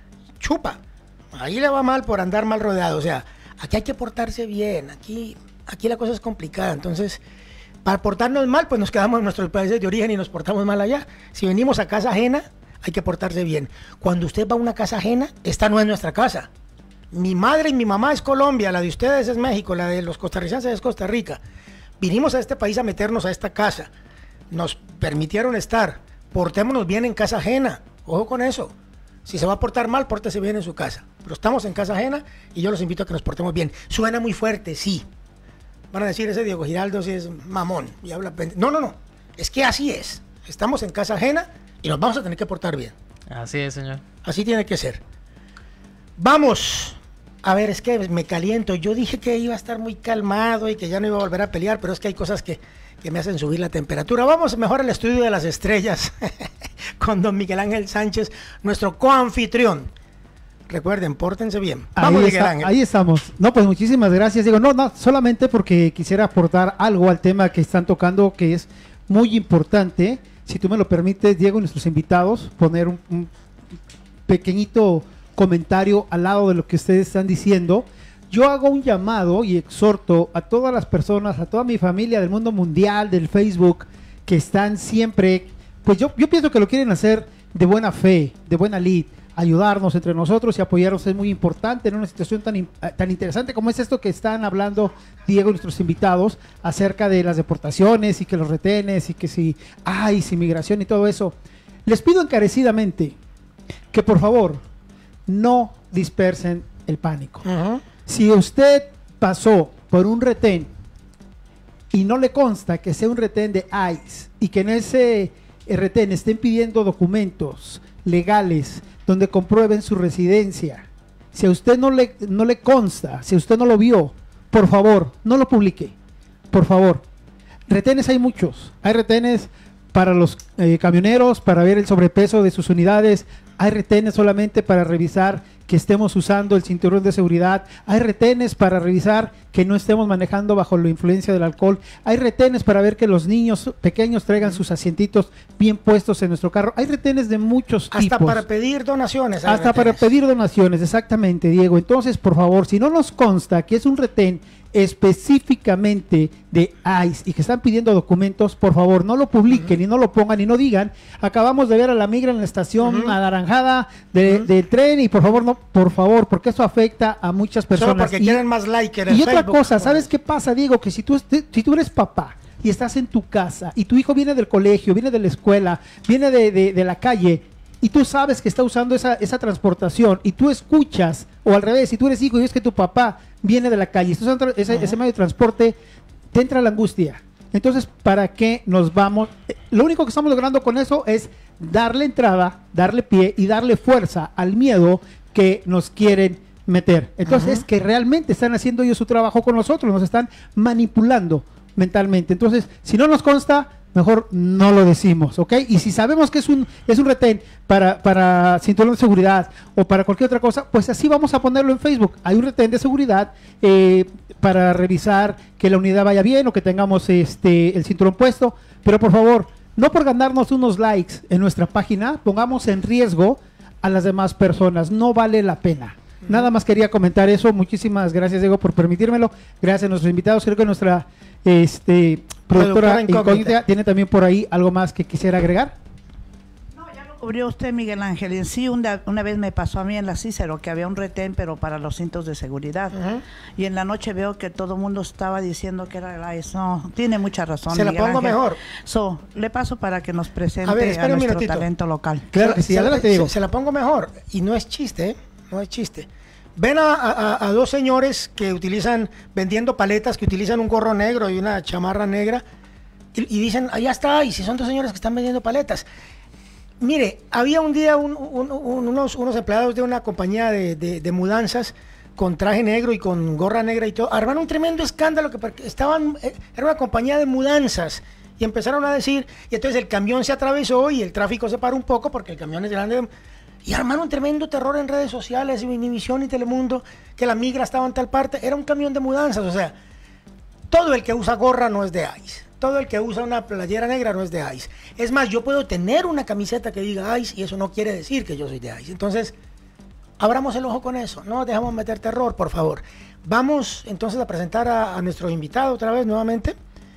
chupa. Ahí le va mal por andar mal rodeado. O sea, aquí hay que portarse bien, aquí la cosa es complicada, entonces... Para portarnos mal, pues nos quedamos en nuestros países de origen y nos portamos mal allá. Si venimos a casa ajena, hay que portarse bien. Cuando usted va a una casa ajena, esta no es nuestra casa. Mi madre y mi mamá es Colombia, la de ustedes es México, la de los costarricenses es Costa Rica. Vinimos a este país a meternos a esta casa. Nos permitieron estar. Portémonos bien en casa ajena. Ojo con eso. Si se va a portar mal, pórtese bien en su casa. Pero estamos en casa ajena y yo los invito a que nos portemos bien. Suena muy fuerte, sí. Van a decir, ese Diego Giraldo sí es mamón y habla No. Es que así es. Estamos en casa ajena y nos vamos a tener que portar bien. Así es, señor. Así tiene que ser. Vamos. A ver, es que me caliento. Yo dije que iba a estar muy calmado y que ya no iba a volver a pelear, pero es que hay cosas que me hacen subir la temperatura. Vamos mejor al estudio de las estrellas con don Miguel Ángel Sánchez, nuestro coanfitrión. Recuerden, pórtense bien. Vamos, ahí estamos. No, pues muchísimas gracias, Diego. No, solamente porque quisiera aportar algo al tema que están tocando, que es muy importante. Si tú me lo permites, Diego, y nuestros invitados, poner un pequeñito comentario al lado de lo que ustedes están diciendo. Yo hago un llamado y exhorto a todas las personas, a toda mi familia del mundo mundial, del Facebook, que están siempre, pues yo pienso que lo quieren hacer de buena fe, de buena lid. Ayudarnos entre nosotros y apoyarnos es muy importante en una situación tan interesante como es esto que están hablando Diego y nuestros invitados acerca de las deportaciones y que los retenes y que si migración y todo eso. Les pido encarecidamente que por favor no dispersen el pánico. Si usted pasó por un retén y no le consta que sea un retén de ICE y que en ese retén estén pidiendo documentos legales donde comprueben su residencia, si a usted no le consta, si usted no lo vio, por favor, no lo publique, por favor. Retenes hay muchos, hay retenes para los camioneros, para ver el sobrepeso de sus unidades, hay retenes solamente para revisar que estemos usando el cinturón de seguridad, hay retenes para revisar que no estemos manejando bajo la influencia del alcohol, hay retenes para ver que los niños pequeños traigan sus asientitos bien puestos en nuestro carro, hay retenes de muchos tipos. Hasta para pedir donaciones. Hasta para pedir donaciones, exactamente, Diego. Entonces, por favor, si no nos consta que es un retén específicamente de ICE y que están pidiendo documentos, por favor, no lo publiquen y no lo pongan y no digan, acabamos de ver a la migra en la estación anaranjada del tren y por favor, no, por favor, porque eso afecta a muchas personas. Solo porque quieren más like en el Y otra Facebook. cosa, ¿sabes qué pasa, Diego? Que si tú eres papá y estás en tu casa y tu hijo viene del colegio, viene de la escuela, viene de la calle y tú sabes que está usando esa transportación y tú escuchas, o al revés, si tú eres hijo y ves que tu papá viene de la calle, estás usando ese medio de transporte, te entra la angustia. Entonces, ¿para qué nos vamos? Lo único que estamos logrando con eso es darle entrada, darle pie y darle fuerza al miedo que nos quieren meter. Entonces, es que realmente están haciendo ellos su trabajo con nosotros, nos están manipulando mentalmente. Entonces, si no nos consta, mejor no lo decimos, ¿ok? Y si sabemos que es un retén para cinturón de seguridad o para cualquier otra cosa, pues así vamos a ponerlo en Facebook. Hay un retén de seguridad para revisar que la unidad vaya bien o que tengamos el cinturón puesto, pero por favor, no por ganarnos unos likes en nuestra página, pongamos en riesgo a las demás personas, no vale la pena. Nada más quería comentar eso. Muchísimas gracias, Diego, por permitírmelo. Gracias a nuestros invitados. Creo que nuestra productora incógnita tiene también por ahí algo más que quisiera agregar. No, ya lo cubrió usted, Miguel Ángel. En sí, una vez me pasó a mí en la Cícero que había un retén, pero para los cintos de seguridad. Y en la noche veo que todo el mundo estaba diciendo que era el ICE. No, tiene mucha razón. Se la pongo mejor. Le paso para que nos presente a nuestro talento local. Claro que sí, adelante, Diego. Se la pongo mejor. Y no es chiste, ¿eh? No es chiste. Ven a dos señores que vendiendo paletas, que utilizan un gorro negro y una chamarra negra, y dicen, allá está, y si son dos señores que están vendiendo paletas. Mire, había un día unos empleados de una compañía de mudanzas con traje negro y con gorra negra y todo, armaron un tremendo escándalo, que era una compañía de mudanzas, y empezaron a decir, y entonces el camión se atravesó y el tráfico se paró un poco porque el camión es grande. Y armaron un tremendo terror en redes sociales, Univisión y Telemundo, que la migra estaba en tal parte. Era un camión de mudanzas. O sea, todo el que usa gorra no es de ICE. Todo el que usa una playera negra no es de ICE. Es más, yo puedo tener una camiseta que diga ICE y eso no quiere decir que yo soy de ICE. Entonces, abramos el ojo con eso. No dejamos meter terror, por favor. Vamos entonces a presentar a nuestro invitado otra vez, nuevamente.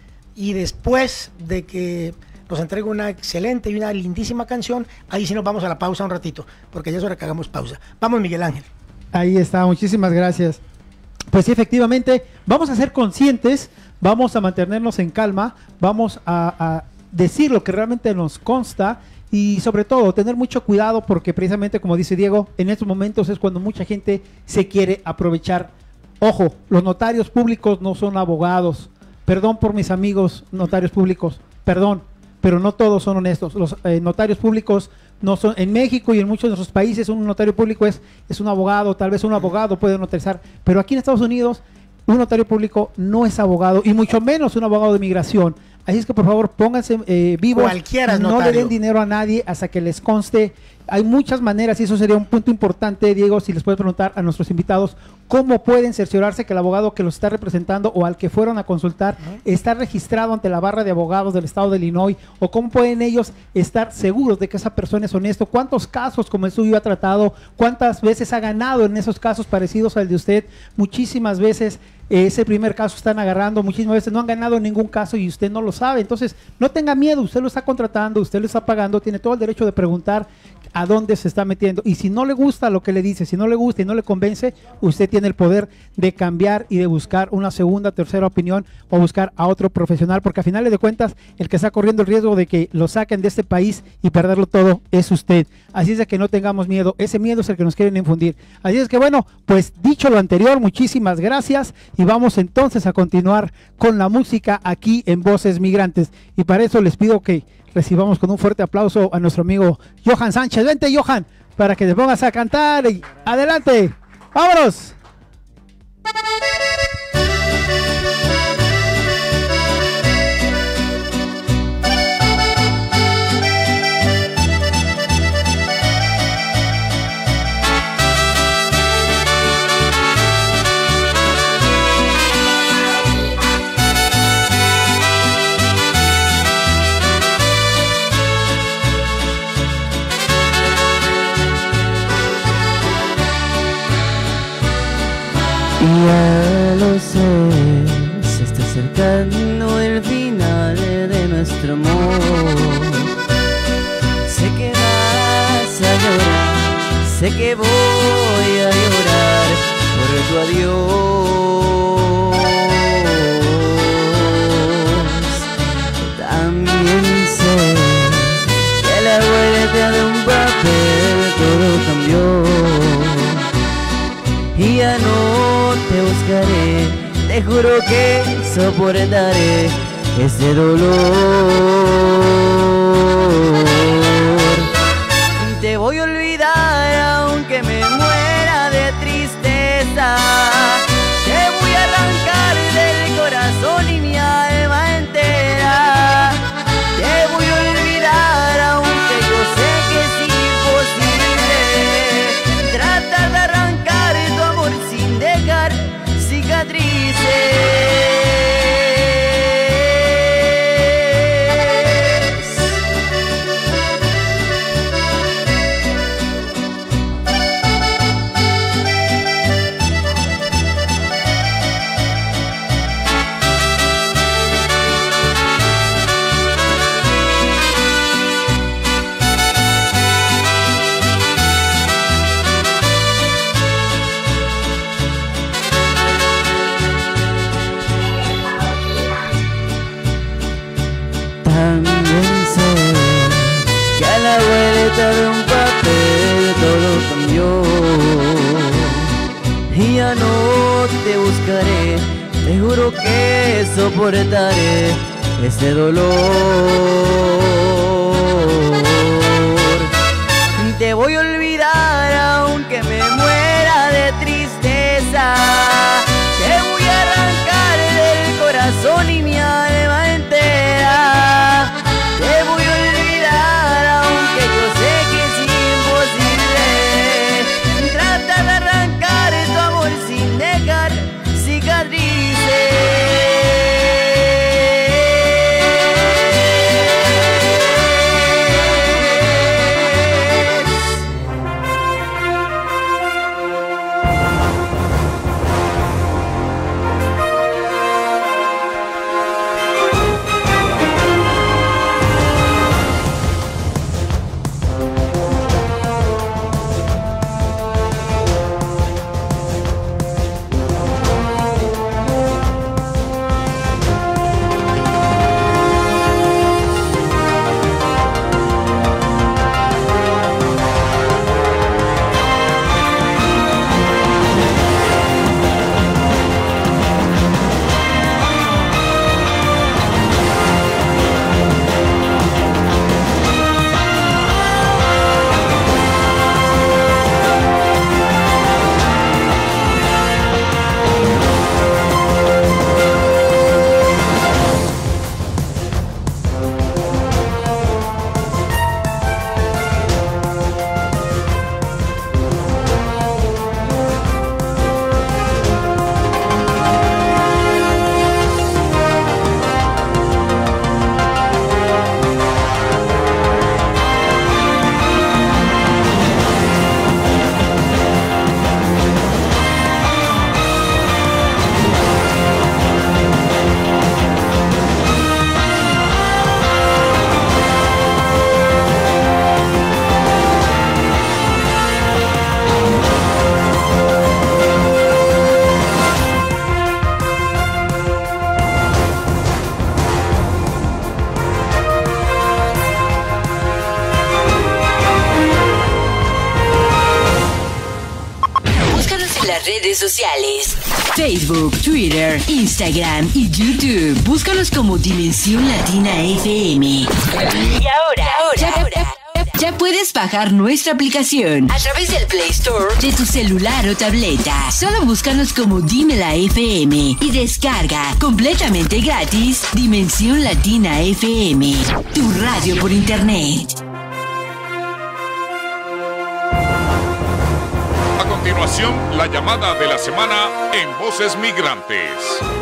Y después de que nos entrega una excelente y una lindísima canción, ahí sí nos vamos a la pausa un ratito, porque ya es hora que hagamos pausa. Vamos, Miguel Ángel. Ahí está, muchísimas gracias. Pues sí, efectivamente, vamos a ser conscientes, vamos a mantenernos en calma, vamos a decir lo que realmente nos consta y sobre todo tener mucho cuidado porque precisamente como dice Diego, en estos momentos es cuando mucha gente se quiere aprovechar. Ojo, los notarios públicos no son abogados. Perdón por mis amigos notarios públicos, perdón, pero no todos son honestos. Los notarios públicos no son, en México y en muchos de nuestros países un notario público es un abogado, tal vez un abogado puede notarizar, pero aquí en Estados Unidos un notario público no es abogado y mucho menos un abogado de migración. Así es que por favor pónganse vivos, cualquiera es no notario. le den dinero a nadie hasta que les conste. Hay muchas maneras y eso sería un punto importante, Diego, si les puedes preguntar a nuestros invitados cómo pueden cerciorarse que el abogado que los está representando o al que fueron a consultar está registrado ante la barra de abogados del estado de Illinois, o cómo pueden ellos estar seguros de que esa persona es honesto, cuántos casos como el suyo ha tratado, cuántas veces ha ganado en esos casos parecidos al de usted. Muchísimas veces ese primer caso están agarrando, muchísimas veces no han ganado en ningún caso y usted no lo sabe. Entonces no tenga miedo, usted lo está contratando, usted lo está pagando, tiene todo el derecho de preguntar a dónde se está metiendo, y si no le gusta lo que le dice, si no le gusta y no le convence, usted tiene el poder de cambiar y de buscar una segunda, tercera opinión o buscar a otro profesional, porque a finales de cuentas el que está corriendo el riesgo de que lo saquen de este país y perderlo todo es usted. Así es de que no tengamos miedo, ese miedo es el que nos quieren infundir. Así es que bueno, pues dicho lo anterior, muchísimas gracias y vamos entonces a continuar con la música aquí en Voces Migrantes, y para eso les pido que recibamos con un fuerte aplauso a nuestro amigo Johan Sánchez. Vente, Johan, para que te pongas a cantar. Y adelante, vámonos. Ya lo sé, se está acercando el final de nuestro amor. Sé que vas a llorar, sé que voy a llorar por tu adiós. También sé que a la vuelta de un papel todo cambió. Y ya no te buscaré, te juro que soportaré ese dolor. Te voy a olvidar aunque me muera de tristeza. Te voy a arrancar del corazón y mi alma entera. Te voy a olvidar aunque yo sé que es imposible. Tratar de arrancar tu amor sin dejar cicatrices. También sé que a la vuelta de un papel todo cambió. Y ya no te buscaré, te juro que soportaré ese dolor. Te voy a olvidar aunque me muera de tristeza. Te voy a arrancar del corazón y mi alma entera. Te voy a olvidar aunque yo sé que es imposible. Trata de arrancar tu amor sin dejar cicatrices. Redes sociales: Facebook, Twitter, Instagram y YouTube. Búscanos como Dimensión Latina FM. Y ahora, ya puedes bajar nuestra aplicación a través del Play Store de tu celular o tableta. Solo búscanos como Dímela FM y descarga completamente gratis Dimensión Latina FM, tu radio por internet. A continuación, la llamada de la semana en Voces Migrantes.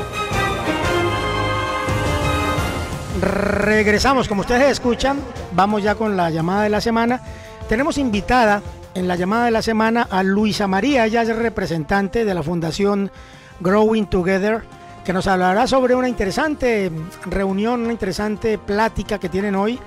Regresamos, como ustedes escuchan, vamos ya con la llamada de la semana. Tenemos invitada en la llamada de la semana a Luisa María, ella es representante de la Fundación Growing Together, que nos hablará sobre una interesante reunión, una interesante plática que tienen hoy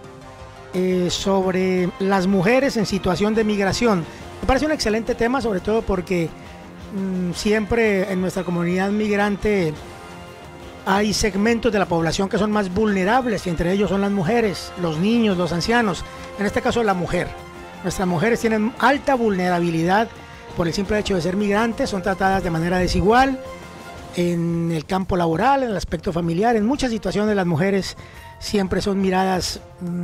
sobre las mujeres en situación de migración. Me parece un excelente tema, sobre todo porque siempre en nuestra comunidad migrante hay segmentos de la población que son más vulnerables, y entre ellos son las mujeres, los niños, los ancianos, en este caso la mujer. Nuestras mujeres tienen alta vulnerabilidad por el simple hecho de ser migrantes, son tratadas de manera desigual en el campo laboral, en el aspecto familiar. En muchas situaciones las mujeres siempre son miradas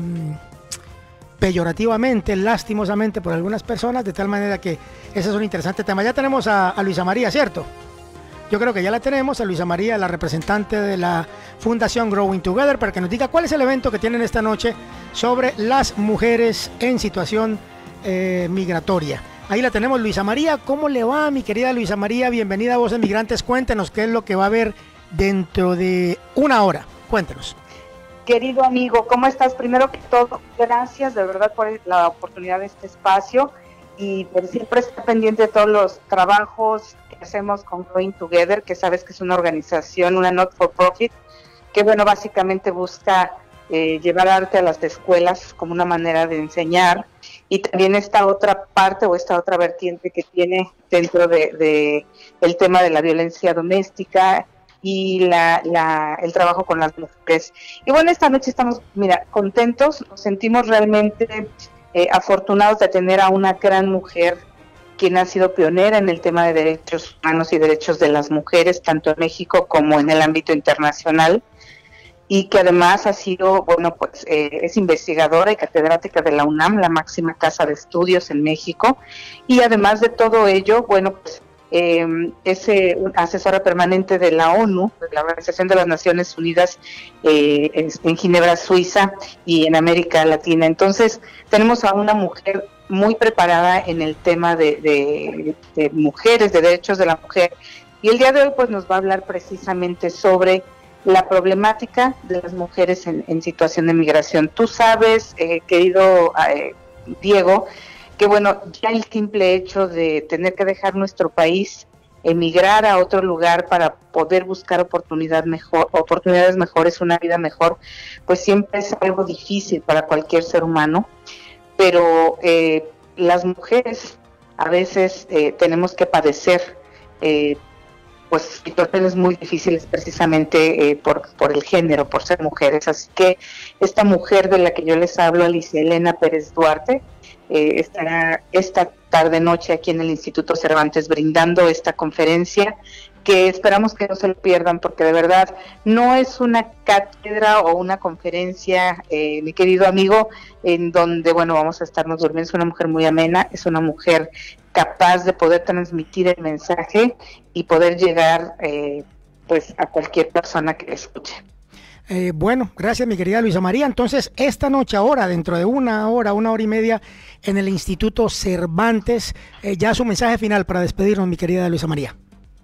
peyorativamente, lastimosamente por algunas personas, de tal manera que ese es un interesante tema. Ya tenemos a Luisa María, ¿cierto? Yo creo que ya la tenemos, a Luisa María, la representante de la Fundación Growing Together, para que nos diga cuál es el evento que tienen esta noche sobre las mujeres en situación migratoria. Ahí la tenemos, Luisa María. ¿Cómo le va, mi querida Luisa María? Bienvenida a Voces Migrantes. Cuéntenos qué es lo que va a haber dentro de una hora. Cuéntenos. Querido amigo, ¿cómo estás? Primero que todo, gracias de verdad por la oportunidad de este espacio y por siempre estar pendiente de todos los trabajos que hacemos con Growing Together, que sabes que es una organización, una not for profit, que bueno, básicamente busca llevar arte a las escuelas como una manera de enseñar, y también esta otra parte o esta otra vertiente que tiene dentro de el tema de la violencia doméstica y el trabajo con las mujeres. Y bueno, esta noche estamos, contentos, nos sentimos realmente afortunados de tener a una gran mujer quien ha sido pionera en el tema de derechos humanos y derechos de las mujeres, tanto en México como en el ámbito internacional, y que además ha sido, es investigadora y catedrática de la UNAM, la máxima casa de estudios en México, y además de todo ello, es asesora permanente de la ONU, de la Organización de las Naciones Unidas, en Ginebra, Suiza, y en América Latina. Entonces, tenemos a una mujer muy preparada en el tema de mujeres, de derechos de la mujer, y el día de hoy nos va a hablar precisamente sobre la problemática de las mujeres en situación de migración. Tú sabes, querido Diego, que ya el simple hecho de tener que dejar nuestro país, emigrar a otro lugar para poder buscar oportunidades mejores, una vida mejor, pues siempre es algo difícil para cualquier ser humano, pero las mujeres a veces tenemos que padecer situaciones muy difíciles precisamente por el género, por ser mujeres. Así que esta mujer de la que yo les hablo, Alicia Elena Pérez Duarte, estará esta tarde-noche aquí en el Instituto Cervantes brindando esta conferencia, que esperamos que no se lo pierdan, porque de verdad no es una cátedra o una conferencia, mi querido amigo, en donde vamos a estarnos durmiendo. Es una mujer muy amena, es una mujer capaz de poder transmitir el mensaje y poder llegar a cualquier persona que escuche. Gracias, mi querida Luisa María. Entonces, esta noche, ahora, dentro de una hora y media, en el Instituto Cervantes, ya su mensaje final para despedirnos, mi querida Luisa María.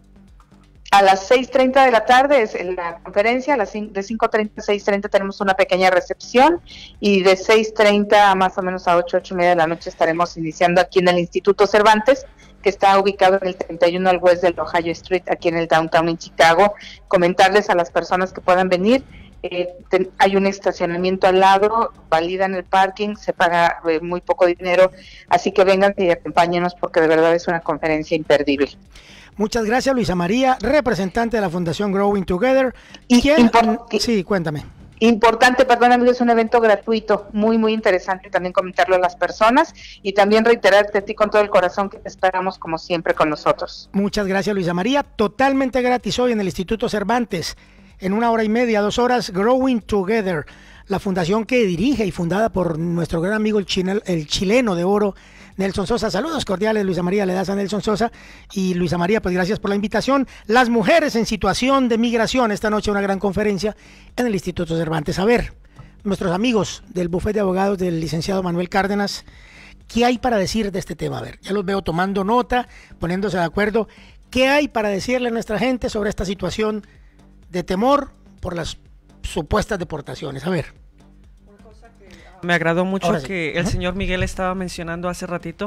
A las 6:30 de la tarde es la conferencia, de 5:30 a 6:30 tenemos una pequeña recepción, y de 6:30 a más o menos a 8:30 de la noche estaremos iniciando aquí en el Instituto Cervantes, que está ubicado en el 31 al West del Ohio Street, aquí en el downtown en Chicago. Comentarles a las personas que puedan venir, hay un estacionamiento al lado, validan el parking, se paga muy poco dinero, así que vengan y acompáñenos, porque de verdad es una conferencia imperdible. Muchas gracias, Luisa María, representante de la Fundación Growing Together. Sí, cuéntame. Importante, perdón amigos, es un evento gratuito, muy muy interesante también comentarlo a las personas, y también reiterarte a ti con todo el corazón que te esperamos como siempre con nosotros. Muchas gracias, Luisa María, totalmente gratis hoy en el Instituto Cervantes, en 1 hora y media, 2 horas, Growing Together, la fundación que dirige y fundada por nuestro gran amigo el chileno de oro, Nelson Sosa. Saludos cordiales, Luisa María, le das a Nelson Sosa. Y Luisa María, pues gracias por la invitación. Las mujeres en situación de migración, esta noche una gran conferencia en el Instituto Cervantes. A ver, nuestros amigos del bufete de abogados del licenciado Manuel Cárdenas, ¿qué hay para decir de este tema? A ver, ya los veo tomando nota, poniéndose de acuerdo. ¿Qué hay para decirle a nuestra gente sobre esta situación de temor por las supuestas deportaciones? A ver. Me agradó mucho que el señor Miguel estaba mencionando hace ratito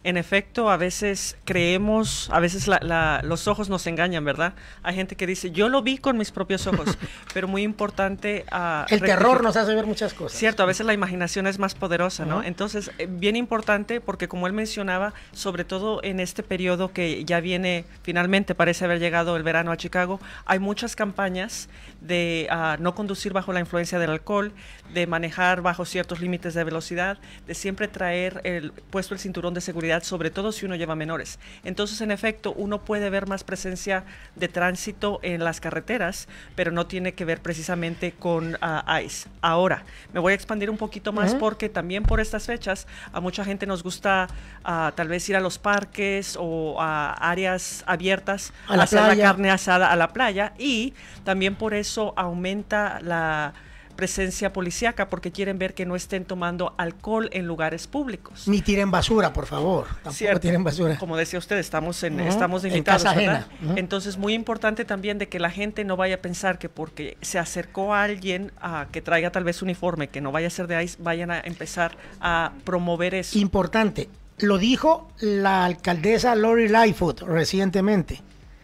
En efecto, a veces creemos, a veces los ojos nos engañan, ¿verdad? Hay gente que dice, yo lo vi con mis propios ojos, pero muy importante... el terror nos hace ver muchas cosas. Cierto, a veces la imaginación es más poderosa, ¿no? Entonces, bien importante, porque como él mencionaba, sobre todo en este periodo que ya viene, finalmente parece haber llegado el verano a Chicago, hay muchas campañas de no conducir bajo la influencia del alcohol, de manejar bajo ciertos límites de velocidad, de siempre traer puesto el cinturón de seguridad, sobre todo si uno lleva menores. Entonces, en efecto, uno puede ver más presencia de tránsito en las carreteras, pero no tiene que ver precisamente con ICE. Ahora, me voy a expandir un poquito más porque también por estas fechas a mucha gente nos gusta tal vez ir a los parques o a áreas abiertas, a hacer la carne asada a la playa, y también por eso aumenta la presencia policíaca, porque quieren ver que no estén tomando alcohol en lugares públicos. Ni tiren basura, por favor. Tampoco tiren basura. Como decía usted, estamos limitados, en casa ajena. Entonces, muy importante también de que la gente no vaya a pensar que porque se acercó a alguien que traiga tal vez uniforme, que no vaya a ser de ICE, vayan a empezar a promover eso. Importante. Lo dijo la alcaldesa Lori Lightfoot recientemente.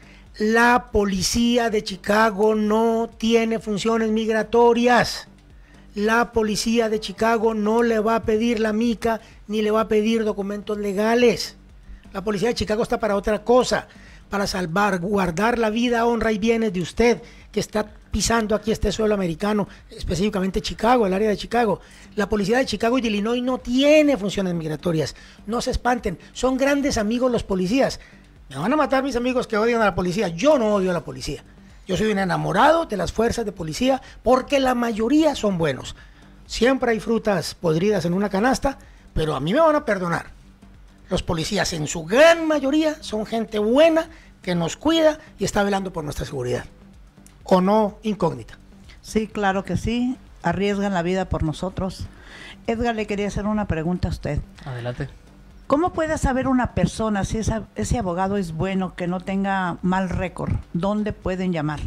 La policía de Chicago no tiene funciones migratorias. La policía de Chicago no le va a pedir la mica ni le va a pedir documentos legales. La policía de Chicago está para otra cosa, para salvaguardar la vida, honra y bienes de usted que está pisando aquí este suelo americano, específicamente Chicago, el área de Chicago. La policía de Chicago y de Illinois no tiene funciones migratorias. No se espanten, son grandes amigos los policías. Me van a matar mis amigos que odian a la policía. Yo no odio a la policía. Yo soy un enamorado de las fuerzas de policía porque la mayoría son buenos. Siempre hay frutas podridas en una canasta, pero a mí me van a perdonar. Los policías en su gran mayoría son gente buena que nos cuida y está velando por nuestra seguridad. ¿O no, incógnita? Sí, claro que sí. Arriesgan la vida por nosotros. Edgar, le quería hacer una pregunta a usted. Adelante. ¿Cómo puede saber una persona si ese abogado es bueno, que no tenga mal récord? ¿Dónde pueden llamar?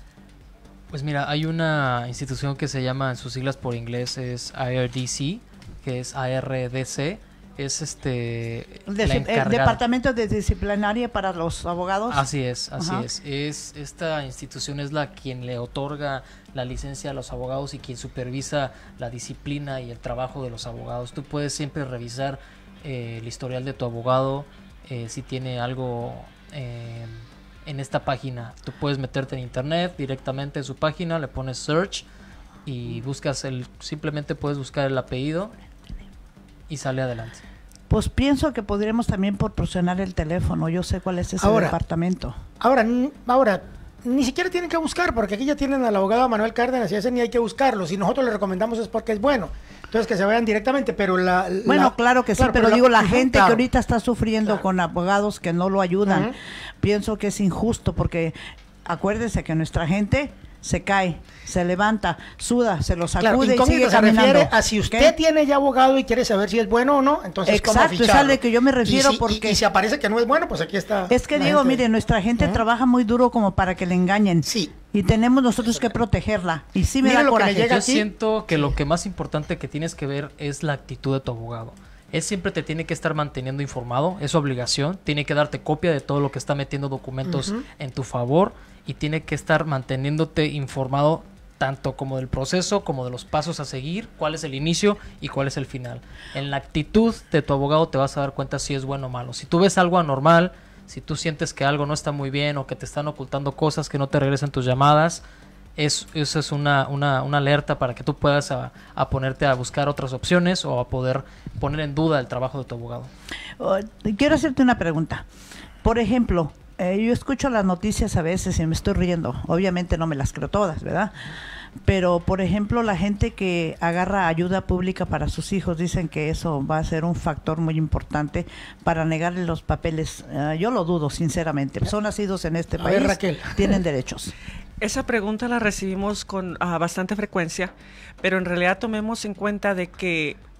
Pues mira, hay una institución que se llama, en sus siglas por inglés es IRDC, que es ARDC, es el Departamento de Disciplinaria para los Abogados. Así es, esta institución es quien le otorga la licencia a los abogados y quien supervisa la disciplina y el trabajo de los abogados. Tú puedes siempre revisar el historial de tu abogado, si tiene algo en esta página. Tú puedes meterte en internet directamente en su página, le pones search y buscas simplemente puedes buscar el apellido y sale adelante. Pues pienso que podríamos también proporcionar el teléfono. Yo sé cuál es ese departamento. Ahora, ni siquiera tienen que buscar, porque aquí ya tienen al abogado Manuel Cárdenas y ese ni hay que buscarlo. Si nosotros le recomendamos es porque es bueno. Entonces que se vayan directamente, pero claro que sí, pero digo, la gente que ahorita está sufriendo con abogados que no lo ayudan, pienso que es injusto, porque acuérdense que nuestra gente se cae, se levanta, suda, se lo sacude y sigue caminando. Se refiere a si usted tiene ya abogado y quiere saber si es bueno o no, entonces exacto, es al que yo me refiero. Y si aparece que no es bueno, pues aquí está. Es que digo, mire, nuestra gente trabaja muy duro como para que le engañen. Sí. Y tenemos nosotros que protegerla. Y sí me da coraje. Yo siento que lo que más importante que tienes que ver es la actitud de tu abogado. Él siempre te tiene que estar manteniendo informado, es su obligación, tiene que darte copia de todo lo que está metiendo documentos en tu favor y tiene que estar manteniéndote informado tanto como del proceso, como de los pasos a seguir, cuál es el inicio y cuál es el final. En la actitud de tu abogado te vas a dar cuenta si es bueno o malo. Si tú ves algo anormal, si tú sientes que algo no está muy bien o que te están ocultando cosas, que no te regresan tus llamadas, eso es una alerta para que tú puedas a ponerte a buscar otras opciones o a poder poner en duda el trabajo de tu abogado. Quiero hacerte una pregunta. Por ejemplo, yo escucho las noticias a veces y me estoy riendo. Obviamente no me las creo todas, ¿verdad? Pero, por ejemplo, la gente que agarra ayuda pública para sus hijos, dicen que eso va a ser un factor muy importante para negarle los papeles. Yo lo dudo, sinceramente. Son nacidos en este país, Raquel, tienen derechos. Esa pregunta la recibimos con bastante frecuencia, pero en realidad tomemos en cuenta de que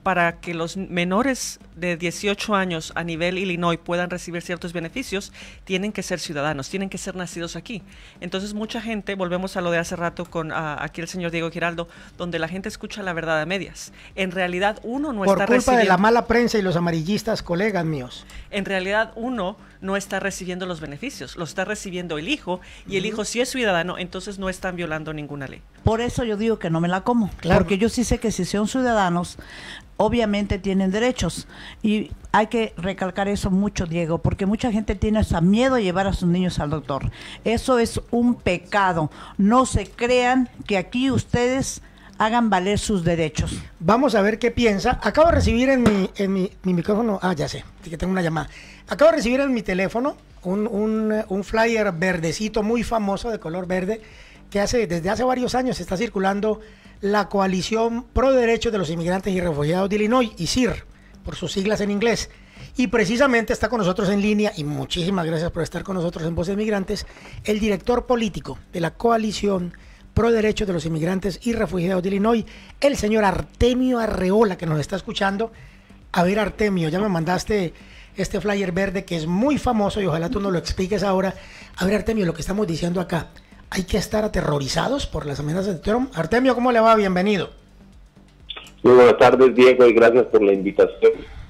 para que los menores de 18 años a nivel Illinois puedan recibir ciertos beneficios, tienen que ser ciudadanos, tienen que ser nacidos aquí. Entonces mucha gente, volvemos a lo de hace rato con aquí el señor Diego Giraldo, donde la gente escucha la verdad a medias. En realidad uno no está recibiendo... Por culpa de la mala prensa y los amarillistas, colegas míos. En realidad uno no está recibiendo los beneficios, lo está recibiendo el hijo, y el hijo si es ciudadano, entonces no están violando ninguna ley. Por eso yo digo que no me la como, porque yo sí sé que si son ciudadanos, obviamente tienen derechos, y hay que recalcar eso mucho, Diego, porque mucha gente tiene hasta miedo de llevar a sus niños al doctor. Eso es un pecado. No se crean que aquí ustedes hagan valer sus derechos. Vamos a ver qué piensa. Acabo de recibir en mi micrófono, ya sé, que tengo una llamada. Acabo de recibir en mi teléfono un flyer verdecito muy famoso de color verde que desde hace varios años está circulando la Coalición Pro Derechos de los Inmigrantes y Refugiados de Illinois, ISIR, por sus siglas en inglés. Y precisamente está con nosotros en línea, y muchísimas gracias por estar con nosotros en Voces Migrantes, el director político de la Coalición Pro Derechos de los Inmigrantes y Refugiados de Illinois, el señor Artemio Arreola, que nos está escuchando. A ver, Artemio, ya me mandaste este flyer verde que es muy famoso y ojalá tú nos lo expliques ahora. A ver, Artemio, lo que estamos diciendo acá, ¿hay que estar aterrorizados por las amenazas de Trump? Artemio, ¿cómo le va? Bienvenido. Muy buenas tardes, Diego, y gracias por la invitación.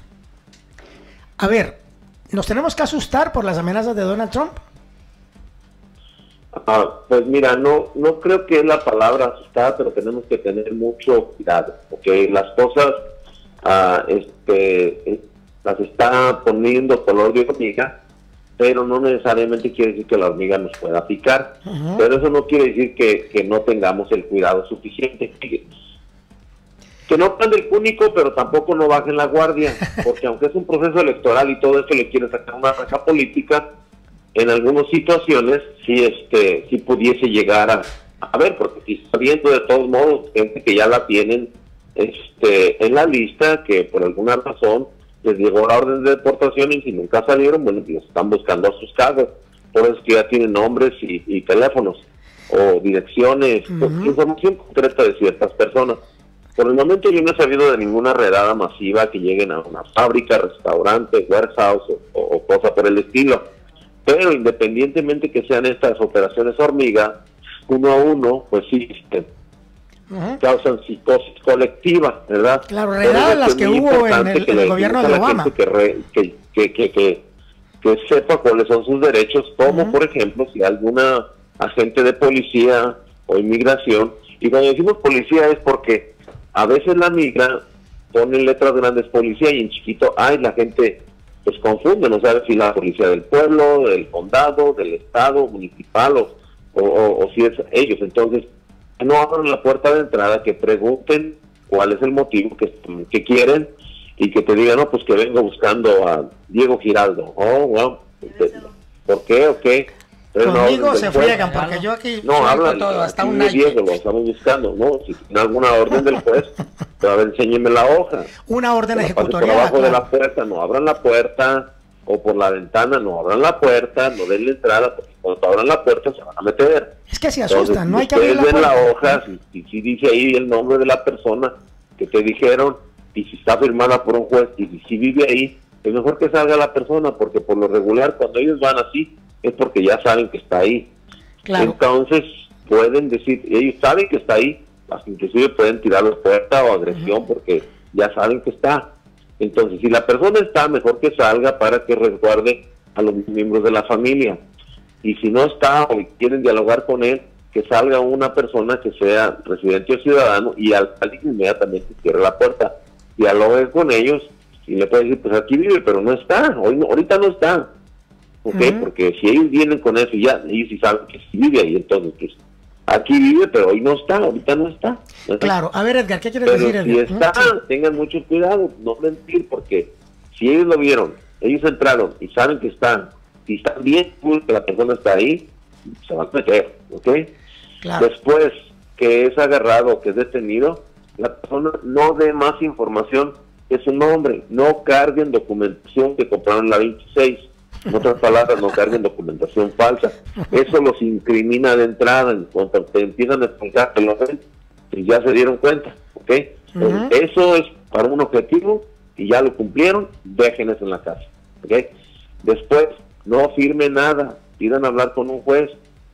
A ver, ¿nos tenemos que asustar por las amenazas de Donald Trump? Pues mira, no creo que es la palabra asustada, pero tenemos que tener mucho cuidado, porque las cosas las está poniendo color de hormiga, pero no necesariamente quiere decir que la hormiga nos pueda picar. Pero eso no quiere decir que no tengamos el cuidado suficiente. Que no prende el cúnico, pero tampoco no bajen la guardia, porque aunque es un proceso electoral y todo esto le quiere sacar una raja política, en algunas situaciones sí pudiese llegar a ver, porque si está viendo de todos modos gente que ya la tienen en la lista, que por alguna razón les llegó la orden de deportación y si nunca salieron, bueno, los están buscando a sus casas, por eso es que ya tienen nombres y teléfonos o direcciones, información concreta de ciertas personas. Por el momento yo no he sabido de ninguna redada masiva que lleguen a una fábrica, restaurante, warehouse o cosa por el estilo. Pero independientemente que sean estas operaciones hormiga, uno a uno, pues sí, causan psicosis colectiva, ¿verdad? Claro, redadas las que hubo en el gobierno de Obama. Que sepa cuáles son sus derechos, como por ejemplo, si alguna agente de policía o inmigración, y cuando decimos policía es porque a veces la migra pone en letras grandes policía y en chiquito, la gente pues confunde, no sabe si la policía del pueblo, del condado, del estado, municipal o si es ellos. Entonces, no abran la puerta de entrada, que pregunten cuál es el motivo que quieren y que te digan, no, pues que vengo buscando a Diego Giraldo. Wow, ¿por qué o qué? Conmigo se friegan, porque yo aquí hablan todo, hasta un Diego, lo estamos buscando, ¿no? Si tiene alguna orden del juez, pero a ver, enséñeme la hoja. Una orden ejecutorial. Por abajo de la puerta, no abran la puerta, o por la ventana, no abran la puerta, no den la entrada, porque cuando abran la puerta se van a meter. Es que se asustan, entonces, no hay que abrir la puerta. Ustedes ven la hoja, si dice ahí el nombre de la persona que te dijeron, y si está firmada por un juez, y si vive ahí, es mejor que salga la persona, porque por lo regular, cuando ellos van así, es porque ya saben que está ahí. Claro. Entonces pueden decir, ellos saben que está ahí, hasta inclusive pueden tirar la puerta o agresión porque ya saben que está. Entonces, si la persona está, mejor que salga para que resguarde a los miembros de la familia. Y si no está o quieren dialogar con él, que salga una persona que sea residente o ciudadano y al salir inmediatamente cierre la puerta, dialogue con ellos y le puede decir, pues aquí vive, pero no está, ahorita no está. Porque si ellos vienen con eso, ya ellos sí saben que sí vive ahí, entonces pues aquí vive, pero hoy no está, ahorita no está. Claro, a ver, Edgar, ¿qué quieres decir, Edgar? Si está, tengan mucho cuidado, no mentir, porque si ellos lo vieron, ellos entraron y saben que están, si están bien, que la persona está ahí, se van a meter, ¿ok? Claro. Después que es agarrado, que es detenido, la persona no dé más información que su nombre, no carguen documentación que compraron la 26. En otras palabras, no carguen documentación falsa. Eso los incrimina de entrada. En cuanto te empiezan a explicar que lo ven, pues ya se dieron cuenta, ¿ok? Eso es para un objetivo y ya lo cumplieron, dejen eso en la casa, ¿ok? Después, no firme nada, pidan hablar con un juez,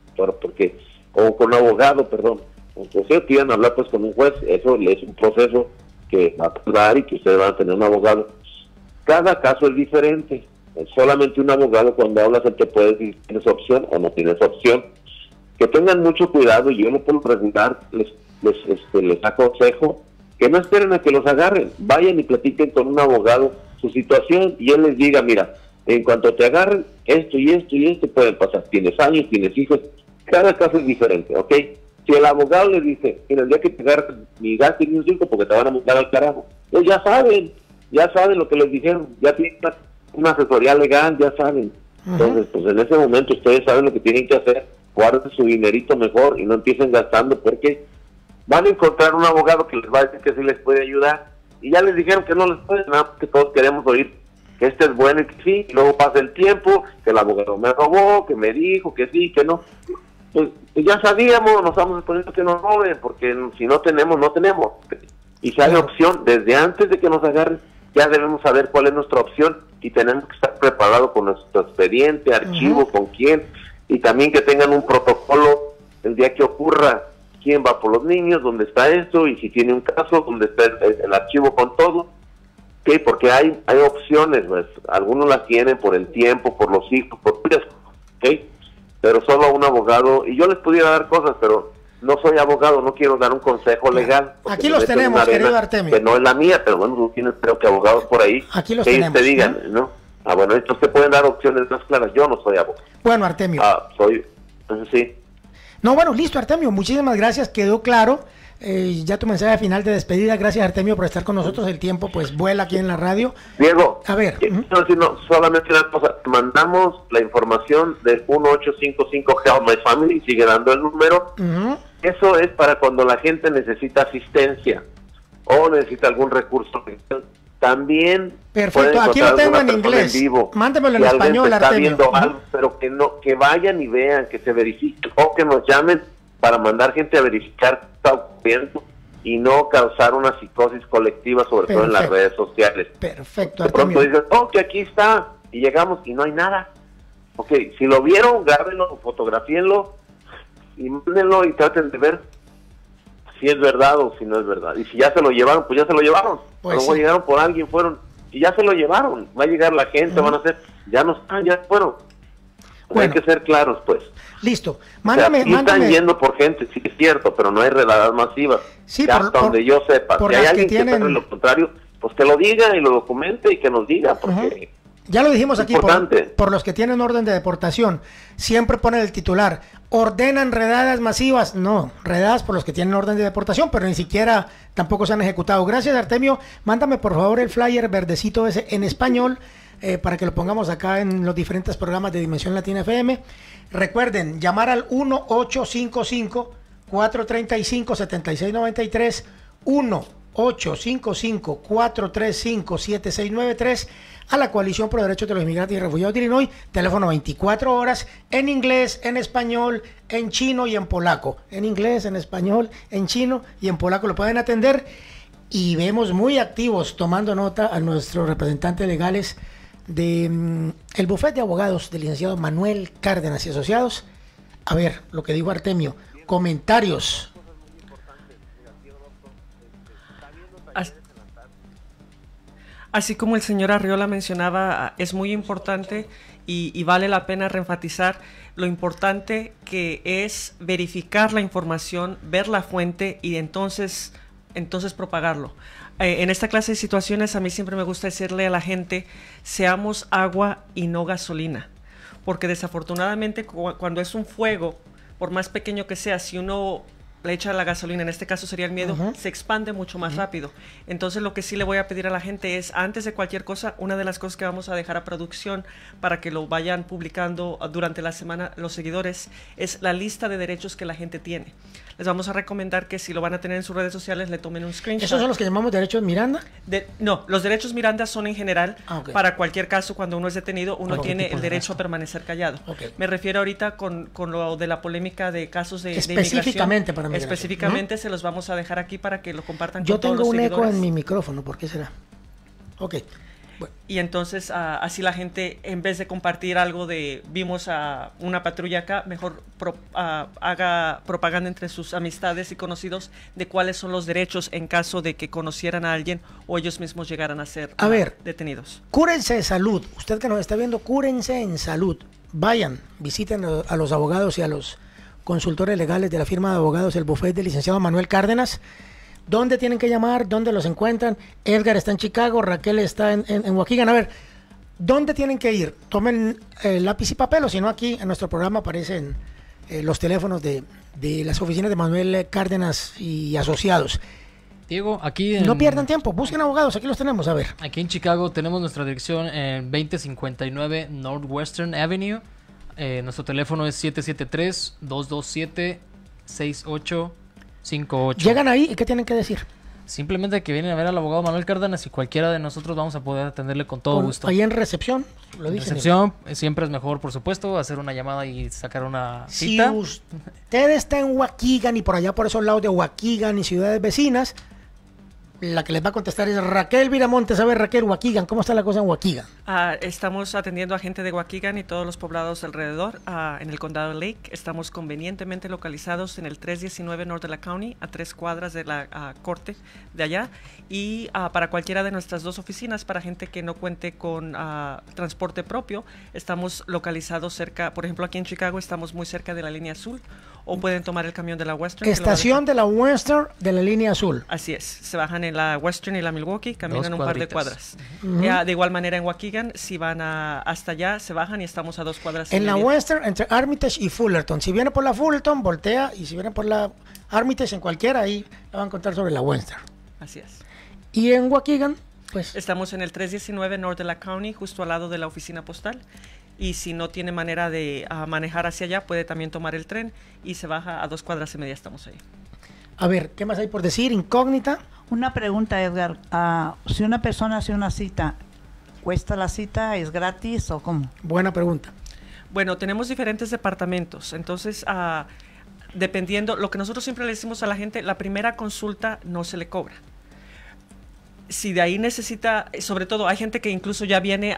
o con un abogado, perdón, entonces pidan hablar pues con un juez, eso es un proceso que va a tardar y que ustedes van a tener un abogado. Cada caso es diferente, solamente un abogado cuando hablas él te puede decir tienes opción o no tienes opción. Que tengan mucho cuidado, y yo no puedo regular, les aconsejo que no esperen a que los agarren, vayan y platiquen con un abogado su situación y él les diga, mira, en cuanto te agarren, esto y esto y esto pueden pasar, tienes años, tienes hijos, cada caso es diferente, ¿ok? Si el abogado les dice, mira, el día que te agarren, ni gastes ni un 5 porque te van a mandar al carajo, ellos ya saben lo que les dijeron, ya tienen una asesoría legal, ya saben. Entonces, pues en ese momento ustedes saben lo que tienen que hacer, guarden su dinerito mejor y no empiecen gastando, porque van a encontrar un abogado que les va a decir que sí les puede ayudar, y ya les dijeron que no les puede, nada, porque todos queremos oír que este es bueno y que sí, y luego pasa el tiempo, que el abogado me robó, que me dijo que sí, que no. Pues ya sabíamos, nos estamos exponiendo que nos roben, porque si no tenemos, no tenemos. Y si hay opción, desde antes de que nos agarren, ya debemos saber cuál es nuestra opción y tenemos que estar preparados con nuestro expediente, archivo, con quién, y también que tengan un protocolo el día que ocurra, quién va por los niños, dónde está esto, y si tiene un caso, dónde está el archivo con todo. ¿Okay? Porque hay opciones, pues, algunos las tienen por el tiempo, por los hijos, por riesgo, ¿okay? Pero solo un abogado, y yo les pudiera dar cosas, pero no soy abogado, no quiero dar un consejo legal. Aquí los tenemos, querido Artemio. Que no es la mía, pero bueno, tú tienes, creo que abogados por ahí. Aquí los que tenemos. Te digan, ¿no? Bueno, entonces te pueden dar opciones más claras. Yo no soy abogado. Bueno, Artemio. Sí. No, bueno, listo, Artemio. Muchísimas gracias, quedó claro. Ya tu mensaje final de despedida. Gracias, Artemio, por estar con nosotros. El tiempo pues vuela aquí en la radio. Diego, a ver, solamente una cosa, mandamos la información del 1855 Help My Family, sigue dando el número. Eso es para cuando la gente necesita asistencia o necesita algún recurso. También perfecto, aquí lo tengo en inglés. Mándemelo en español, Artemio. Algo, pero que vayan y vean, que se verifique, o que nos llamen para mandar gente a verificar qué está ocurriendo y no causar una psicosis colectiva, sobre todo en las redes sociales. Perfecto, de pronto dicen, que aquí está, y llegamos y no hay nada. Ok, si lo vieron, grábenlo, fotografíenlo y mándenlo y traten de ver si es verdad o si no es verdad. Y si ya se lo llevaron, pues ya se lo llevaron. Pues luego llegaron por alguien, fueron, y ya se lo llevaron. Va a llegar la gente, van a hacer, ya no están, ya fueron. Bueno. Hay que ser claros, pues. Listo. Mándame. Están yendo por gente, sí es cierto, pero no hay redadas masivas. Sí, hasta donde yo sepa. Si hay alguien que sabe lo contrario, pues que lo diga y lo documente y que nos diga, porque ya lo dijimos aquí, por los que tienen orden de deportación, siempre ponen el titular, ordenan redadas masivas. No, redadas por los que tienen orden de deportación, pero ni siquiera tampoco se han ejecutado. Gracias, Artemio. Mándame por favor el flyer verdecito ese en español, para que lo pongamos acá en los diferentes programas de Dimensión Latina FM. Recuerden, llamar al 1-855-435-7693, 1-855-435-7693, a la Coalición por Derechos de los Inmigrantes y Refugiados de Illinois, teléfono 24 horas, en inglés, en español, en chino y en polaco. En inglés, en español, en chino y en polaco lo pueden atender, y vemos muy activos, tomando nota a nuestros representantes legales de el bufete de abogados del licenciado Manuel Cárdenas y Asociados. A ver, lo que dijo Artemio, comentarios. Así como el señor Arriola mencionaba, es muy importante y vale la pena reenfatizar lo importante que es verificar la información, ver la fuente y entonces propagarlo. En esta clase de situaciones a mí siempre me gusta decirle a la gente, seamos agua y no gasolina, porque desafortunadamente cuando es un fuego, por más pequeño que sea, si uno le echa la gasolina, en este caso sería el miedo, se expande mucho más rápido. Entonces lo que sí le voy a pedir a la gente es, antes de cualquier cosa, una de las cosas que vamos a dejar a producción para que lo vayan publicando durante la semana los seguidores, es la lista de derechos que la gente tiene. Les vamos a recomendar que si lo van a tener en sus redes sociales, le tomen un screenshot. ¿Esos son los que llamamos derechos Miranda? No, los derechos Miranda son en general, para cualquier caso, cuando uno es detenido, uno tiene el derecho a permanecer callado. Me refiero ahorita con lo de la polémica de casos de específicamente inmigración. migración. Específicamente se los vamos a dejar aquí para que lo compartan Yo con todos tengo los un eco seguidores. en mi micrófono, ¿por qué será? Ok. Y entonces así la gente, en vez de compartir algo de vimos a una patrulla acá, mejor haga propaganda entre sus amistades y conocidos de cuáles son los derechos en caso de que conocieran a alguien o ellos mismos llegaran a ser detenidos. Cúrense de salud. Usted que nos está viendo, cúrense en salud. Vayan, visiten a los abogados y a los consultores legales de la firma de abogados El Buffet del licenciado Manuel Cárdenas. ¿Dónde tienen que llamar? ¿Dónde los encuentran? Edgar está en Chicago, Raquel está en Waukegan. A ver, ¿dónde tienen que ir? Tomen lápiz y papel, o si no, aquí en nuestro programa aparecen los teléfonos de las oficinas de Manuel Cárdenas y asociados. Diego, aquí No pierdan tiempo, busquen abogados, aquí los tenemos, a ver. Aquí en Chicago tenemos nuestra dirección en 2059 Northwestern Avenue. Nuestro teléfono es 773-227-6858. Llegan ahí y ¿qué tienen que decir? Simplemente que vienen a ver al abogado Manuel Cárdenas y cualquiera de nosotros vamos a poder atenderle con todo gusto. Ahí en recepción, lo En dicen. recepción siempre es mejor, por supuesto, hacer una llamada y sacar una cita. Si usted está en Waukegan y por allá por esos lados de Waukegan y ciudades vecinas, la que les va a contestar es Raquel Viramontes. A ver, Raquel, Waukegan, ¿cómo está la cosa en Waukegan? Estamos atendiendo a gente de Waukegan y todos los poblados alrededor en el condado de Lake. Estamos convenientemente localizados en el 319 North de la County, a 3 cuadras de la corte de allá. Y para cualquiera de nuestras 2 oficinas, para gente que no cuente con transporte propio, estamos localizados cerca, por ejemplo, aquí en Chicago estamos muy cerca de la línea azul, o pueden tomar el camión de la Western. Estación de la Western de la línea azul. Así es, se bajan en la Western y la Milwaukee, caminan un par de cuadras. Ujú. De igual manera en Waukegan, si van hasta allá, se bajan y estamos a 2 cuadras. En y la media. Western, entre Armitage y Fullerton. Si viene por la Fullerton, voltea, y si viene por la Armitage, en cualquiera, ahí la van a encontrar sobre la Western. Así es. Y en Waukegan, pues... Estamos en el 319 North de la County, justo al lado de la oficina postal. Y si no tiene manera de manejar hacia allá, puede también tomar el tren y se baja a 2 cuadras y media, estamos ahí. A ver, ¿qué más hay por decir? Incógnita. Una pregunta, Edgar. Si una persona hace una cita, ¿cuesta la cita? ¿Es gratis o cómo? Buena pregunta. Bueno, tenemos diferentes departamentos, entonces dependiendo, lo que nosotros siempre le decimos a la gente, la primera consulta no se le cobra. Si de ahí necesita, sobre todo hay gente que incluso ya viene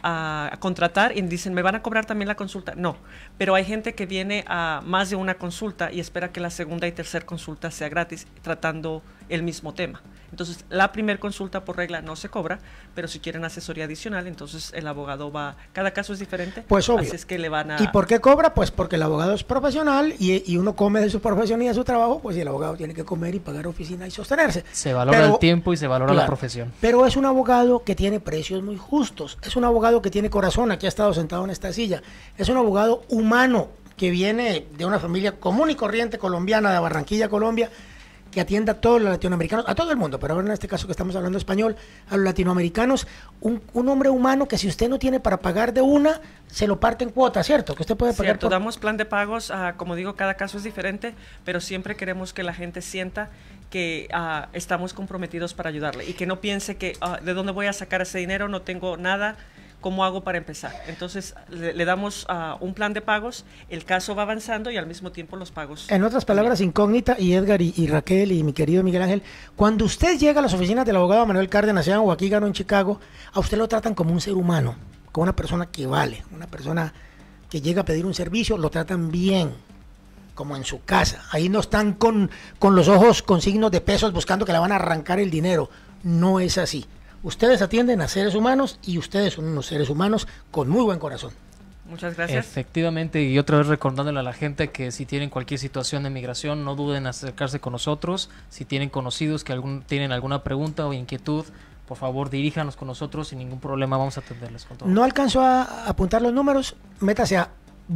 a contratar y dicen, ¿me van a cobrar también la consulta? No, pero hay gente que viene a más de una consulta y espera que la segunda y tercera consulta sea gratis, tratando el mismo tema. Entonces, la primera consulta por regla no se cobra, pero si quieren asesoría adicional, entonces el abogado va, cada caso es diferente. Pues obvio. Así es que le van a... ¿Y por qué cobra? Pues porque el abogado es profesional y uno come de su profesión y de su trabajo, pues y el abogado tiene que comer y pagar oficina y sostenerse. Se valora el tiempo y se valora la profesión. Pero es un abogado que tiene precios muy justos, es un abogado que tiene corazón, aquí ha estado sentado en esta silla, es un abogado humano que viene de una familia común y corriente colombiana de Barranquilla, Colombia, que atienda a todos los latinoamericanos, a todo el mundo, pero ahora en este caso que estamos hablando español, a los latinoamericanos, un hombre humano que si usted no tiene para pagar de una, se lo parte en cuotas, ¿cierto? Que usted puede pagar Cierto, damos plan de pagos, como digo, cada caso es diferente, pero siempre queremos que la gente sienta que estamos comprometidos para ayudarle y que no piense que ¿de dónde voy a sacar ese dinero? No tengo nada. ¿Cómo hago para empezar? Entonces le damos un plan de pagos, el caso va avanzando y al mismo tiempo los pagos. En otras palabras, Incógnita y Edgar y Raquel y mi querido Miguel Ángel, cuando usted llega a las oficinas del abogado Manuel Cárdenas, sea en Waukegan o en Chicago, a usted lo tratan como un ser humano, como una persona que vale, una persona que llega a pedir un servicio, lo tratan bien, como en su casa. Ahí no están con los ojos con signos de pesos buscando que le van a arrancar el dinero. No es así. Ustedes atienden a seres humanos y ustedes son unos seres humanos con muy buen corazón. Muchas gracias. Efectivamente, y otra vez recordándole a la gente que si tienen cualquier situación de migración, no duden en acercarse con nosotros. Si tienen conocidos que tienen alguna pregunta o inquietud, por favor diríjanos con nosotros, sin ningún problema vamos a atenderles con todo. No alcanzo a apuntar los números, métase a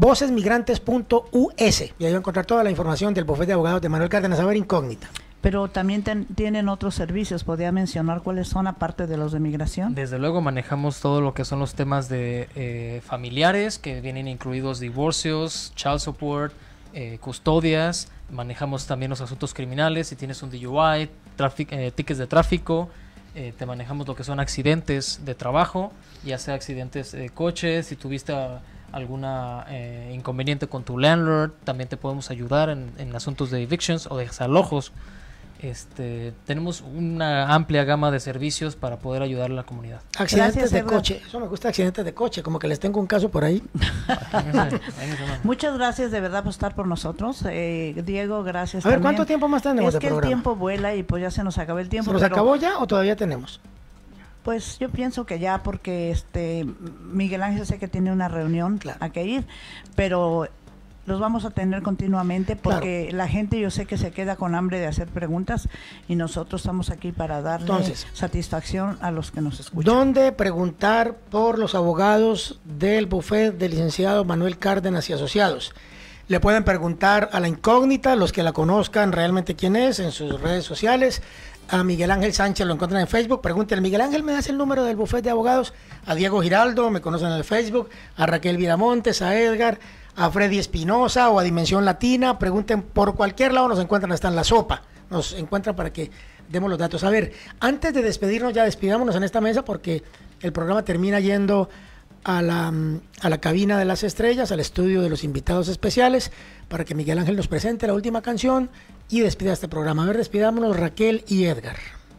vocesmigrantes.us y ahí va a encontrar toda la información del bufete de abogados de Manuel Cárdenas. A ver, Incógnita. Pero también tienen otros servicios. ¿Podría mencionar cuáles son aparte de los de migración? Desde luego manejamos todo lo que son los temas de familiares, que vienen incluidos divorcios, child support, custodias. Manejamos también los asuntos criminales, si tienes un DUI, tickets de tráfico. Te manejamos lo que son accidentes de trabajo, ya sea accidentes de coche, si tuviste alguna inconveniente con tu landlord, también te podemos ayudar en asuntos de evictions o de desalojos. Tenemos una amplia gama de servicios para poder ayudar a la comunidad. Accidentes de coche, eso me gusta, accidentes de coche, como que les tengo un caso por ahí. Muchas gracias de verdad por estar por nosotros. Diego, gracias. A ver, también. ¿cuánto tiempo más tenemos de programa? Es que el tiempo vuela y pues ya se nos acabó el tiempo. ¿Se nos acabó ya o todavía tenemos? Pues yo pienso que ya, porque Miguel Ángel sé que tiene una reunión a que ir, pero los vamos a tener continuamente porque la gente yo sé que se queda con hambre de hacer preguntas y nosotros estamos aquí para darle satisfacción a los que nos escuchan. ¿Dónde preguntar por los abogados del bufete del licenciado Manuel Cárdenas y Asociados? Le pueden preguntar a la incógnita, los que la conozcan realmente quién es, en sus redes sociales. A Miguel Ángel Sánchez lo encuentran en Facebook. Pregúntenle, Miguel Ángel, ¿me das el número del bufete de abogados? A Diego Giraldo, me conocen en el Facebook. A Raquel Viramontes, a Edgar, a Freddy Espinosa o a Dimensión Latina. Pregunten por cualquier lado, nos encuentran hasta en La Sopa. Nos encuentran para que demos los datos. A ver, antes de despedirnos, ya despidámonos en esta mesa porque el programa termina yendo a la cabina de las estrellas, al estudio de los invitados especiales, para que Miguel Ángel nos presente la última canción y despida este programa. A ver, despidámonos Raquel y Edgar.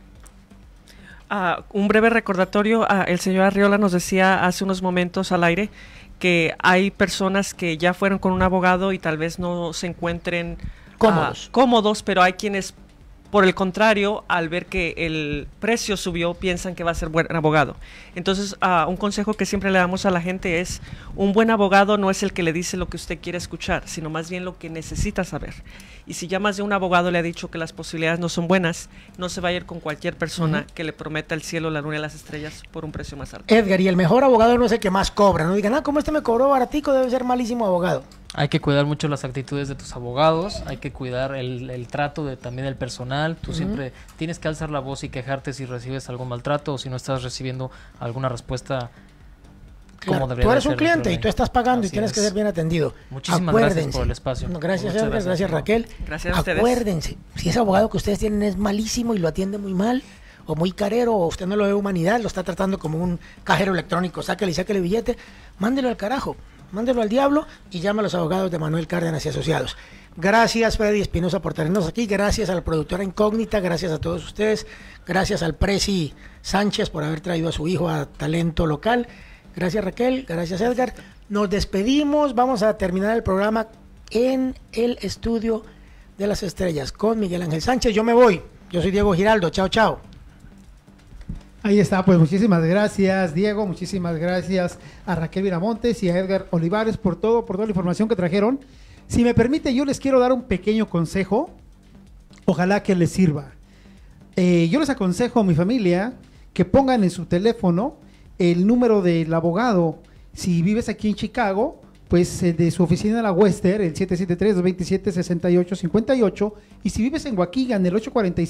Un breve recordatorio, el señor Arriola nos decía hace unos momentos al aire que hay personas que ya fueron con un abogado y tal vez no se encuentren cómodos, pero hay quienes, por el contrario, al ver que el precio subió, piensan que va a ser buen abogado. Entonces, un consejo que siempre le damos a la gente es, un buen abogado no es el que le dice lo que usted quiere escuchar, sino más bien lo que necesita saber. Y si ya más de un abogado le ha dicho que las posibilidades no son buenas, no se va a ir con cualquier persona que le prometa el cielo, la luna y las estrellas por un precio más alto. Edgar, y el mejor abogado no es el que más cobra. No digan, como este me cobró baratico, debe ser malísimo abogado. Hay que cuidar mucho las actitudes de tus abogados, hay que cuidar el trato también del personal. Tú siempre tienes que alzar la voz y quejarte si recibes algún maltrato o si no estás recibiendo alguna respuesta como debería ser. Tú eres un cliente y tú estás pagando y tienes que ser bien atendido. Muchísimas gracias por el espacio. Gracias, Edgar, gracias Raquel. Gracias a ustedes. Acuérdense, si ese abogado que ustedes tienen es malísimo y lo atiende muy mal, o muy carero, o usted no lo ve humanidad, lo está tratando como un cajero electrónico, sáquele billete, mándelo al carajo. Mándelo al diablo y llama a los abogados de Manuel Cárdenas y Asociados. Gracias, Freddy Espinosa, por tenernos aquí. Gracias a la productora incógnita. Gracias a todos ustedes. Gracias al Presi Sánchez por haber traído a su hijo a Talento Local. Gracias, Raquel. Gracias, Edgar. Nos despedimos. Vamos a terminar el programa en el estudio de las estrellas con Miguel Ángel Sánchez. Yo me voy. Yo soy Diego Giraldo. Chao, chao. Ahí está, pues muchísimas gracias Diego, muchísimas gracias a Raquel Viramontes y a Edgar Olivares por toda la información que trajeron. Si me permite, yo les quiero dar un pequeño consejo, ojalá que les sirva. Yo les aconsejo a mi familia que pongan en su teléfono el número del abogado. Si vives aquí en Chicago, pues de su oficina de la Western, el 773-227-6858, y si vives en Waukegan, el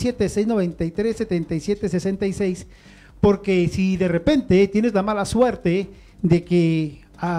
847-693-7766, porque si de repente tienes la mala suerte de que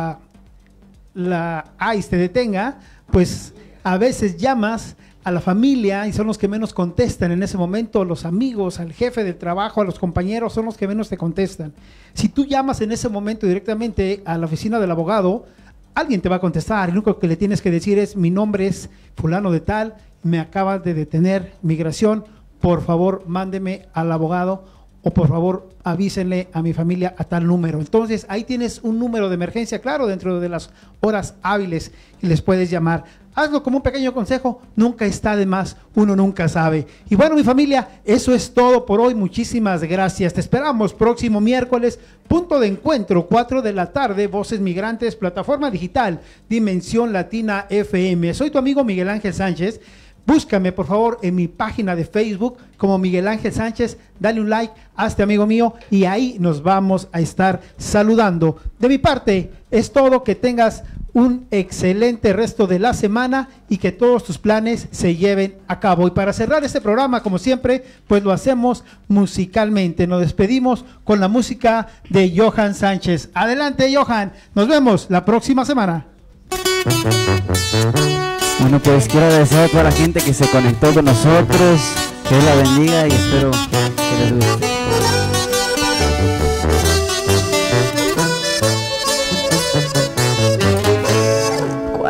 la ICE te detenga, pues a veces llamas a la familia y son los que menos contestan en ese momento, los amigos, al jefe del trabajo, a los compañeros son los que menos te contestan. Si tú llamas en ese momento directamente a la oficina del abogado, alguien te va a contestar, lo único que le tienes que decir es, mi nombre es fulano de tal, me acaba de detener migración, por favor mándeme al abogado o por favor avísenle a mi familia a tal número. Entonces ahí tienes un número de emergencia, claro, dentro de las horas hábiles y les puedes llamar. Hazlo como un pequeño consejo, nunca está de más, uno nunca sabe. Y bueno, mi familia, eso es todo por hoy, muchísimas gracias. Te esperamos próximo miércoles, punto de encuentro, 4 de la tarde, Voces Migrantes, plataforma digital, Dimensión Latina FM. Soy tu amigo Miguel Ángel Sánchez. Búscame, por favor, en mi página de Facebook como Miguel Ángel Sánchez. Dale un like, hazte amigo mío y ahí nos vamos a estar saludando. De mi parte, es todo. Que tengas un excelente resto de la semana y que todos tus planes se lleven a cabo. Y para cerrar este programa, como siempre, pues lo hacemos musicalmente. Nos despedimos con la música de Johan Sánchez. Adelante, Johan. Nos vemos la próxima semana. Bueno, pues quiero agradecer a toda la gente que se conectó con nosotros. Que Dios la bendiga y espero que les guste.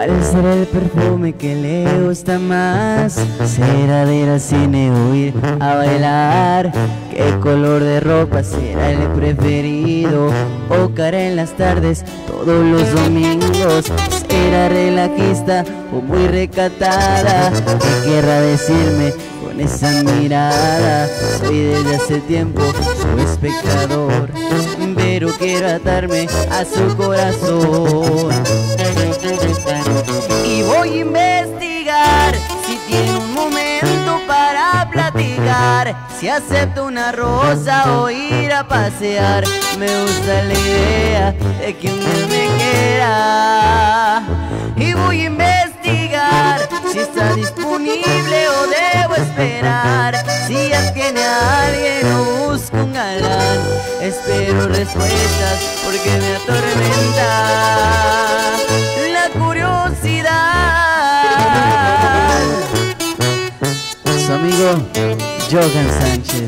¿Cuál será el perfume que le gusta más? ¿Será de ir al cine o ir a bailar? ¿Qué color de ropa será el preferido? ¿O cara en las tardes todos los domingos? ¿Será relajista o muy recatada? ¿Qué querrá decirme con esa mirada? Soy desde hace tiempo su espectador, pero quiero atarme a su corazón. Y voy a investigar si tiene un momento para platicar, si acepto una rosa o ir a pasear. Me gusta la idea de que un día me quiera. Y voy a investigar si está disponible o debo esperar, si ya tiene a alguien o busco un galán. Espero respuestas porque me atormenta la curiosidad. Su amigo Johan Sánchez.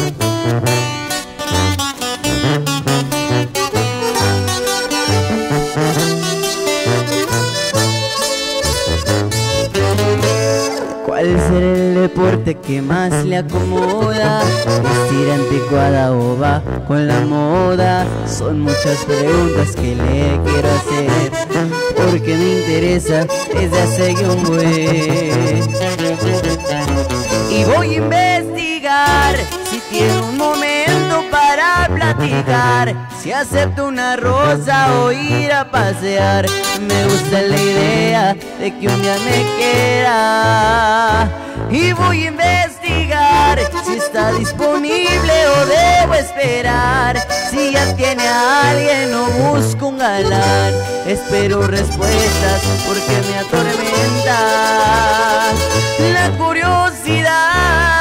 ¿Cuál será el deporte que más le acomoda? ¿Vestir anticuada o va con la moda? Son muchas preguntas que le quiero hacer, porque me interesa desde hace un buen. Y voy a investigar si tiene un momento para platicar, si acepto una rosa o ir a pasear. Me gusta la idea de que un día me quiera. Y voy a investigar si está disponible o debo esperar, si ya tiene a alguien o busco un galán. Espero respuestas porque me atormenta la curiosidad.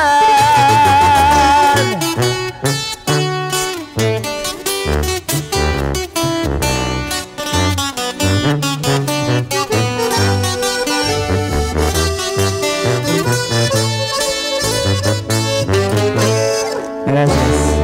Gracias.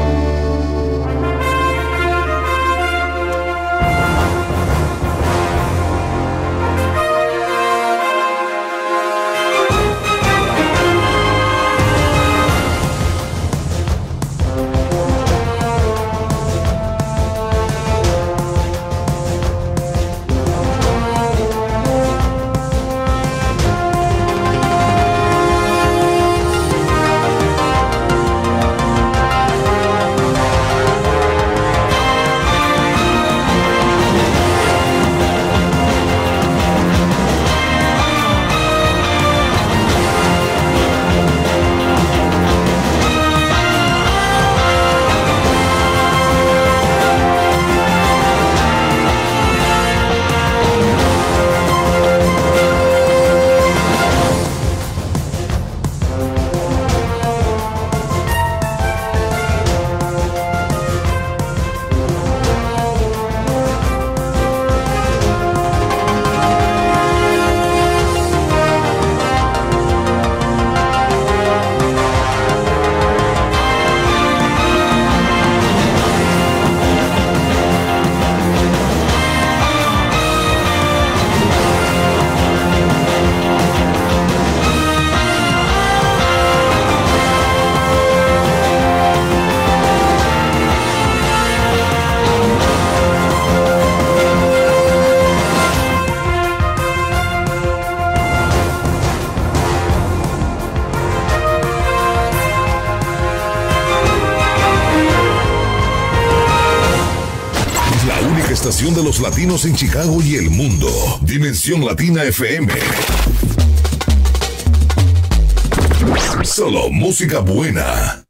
estación de los latinos en Chicago y el mundo. Dimensión Latina FM. Solo música buena.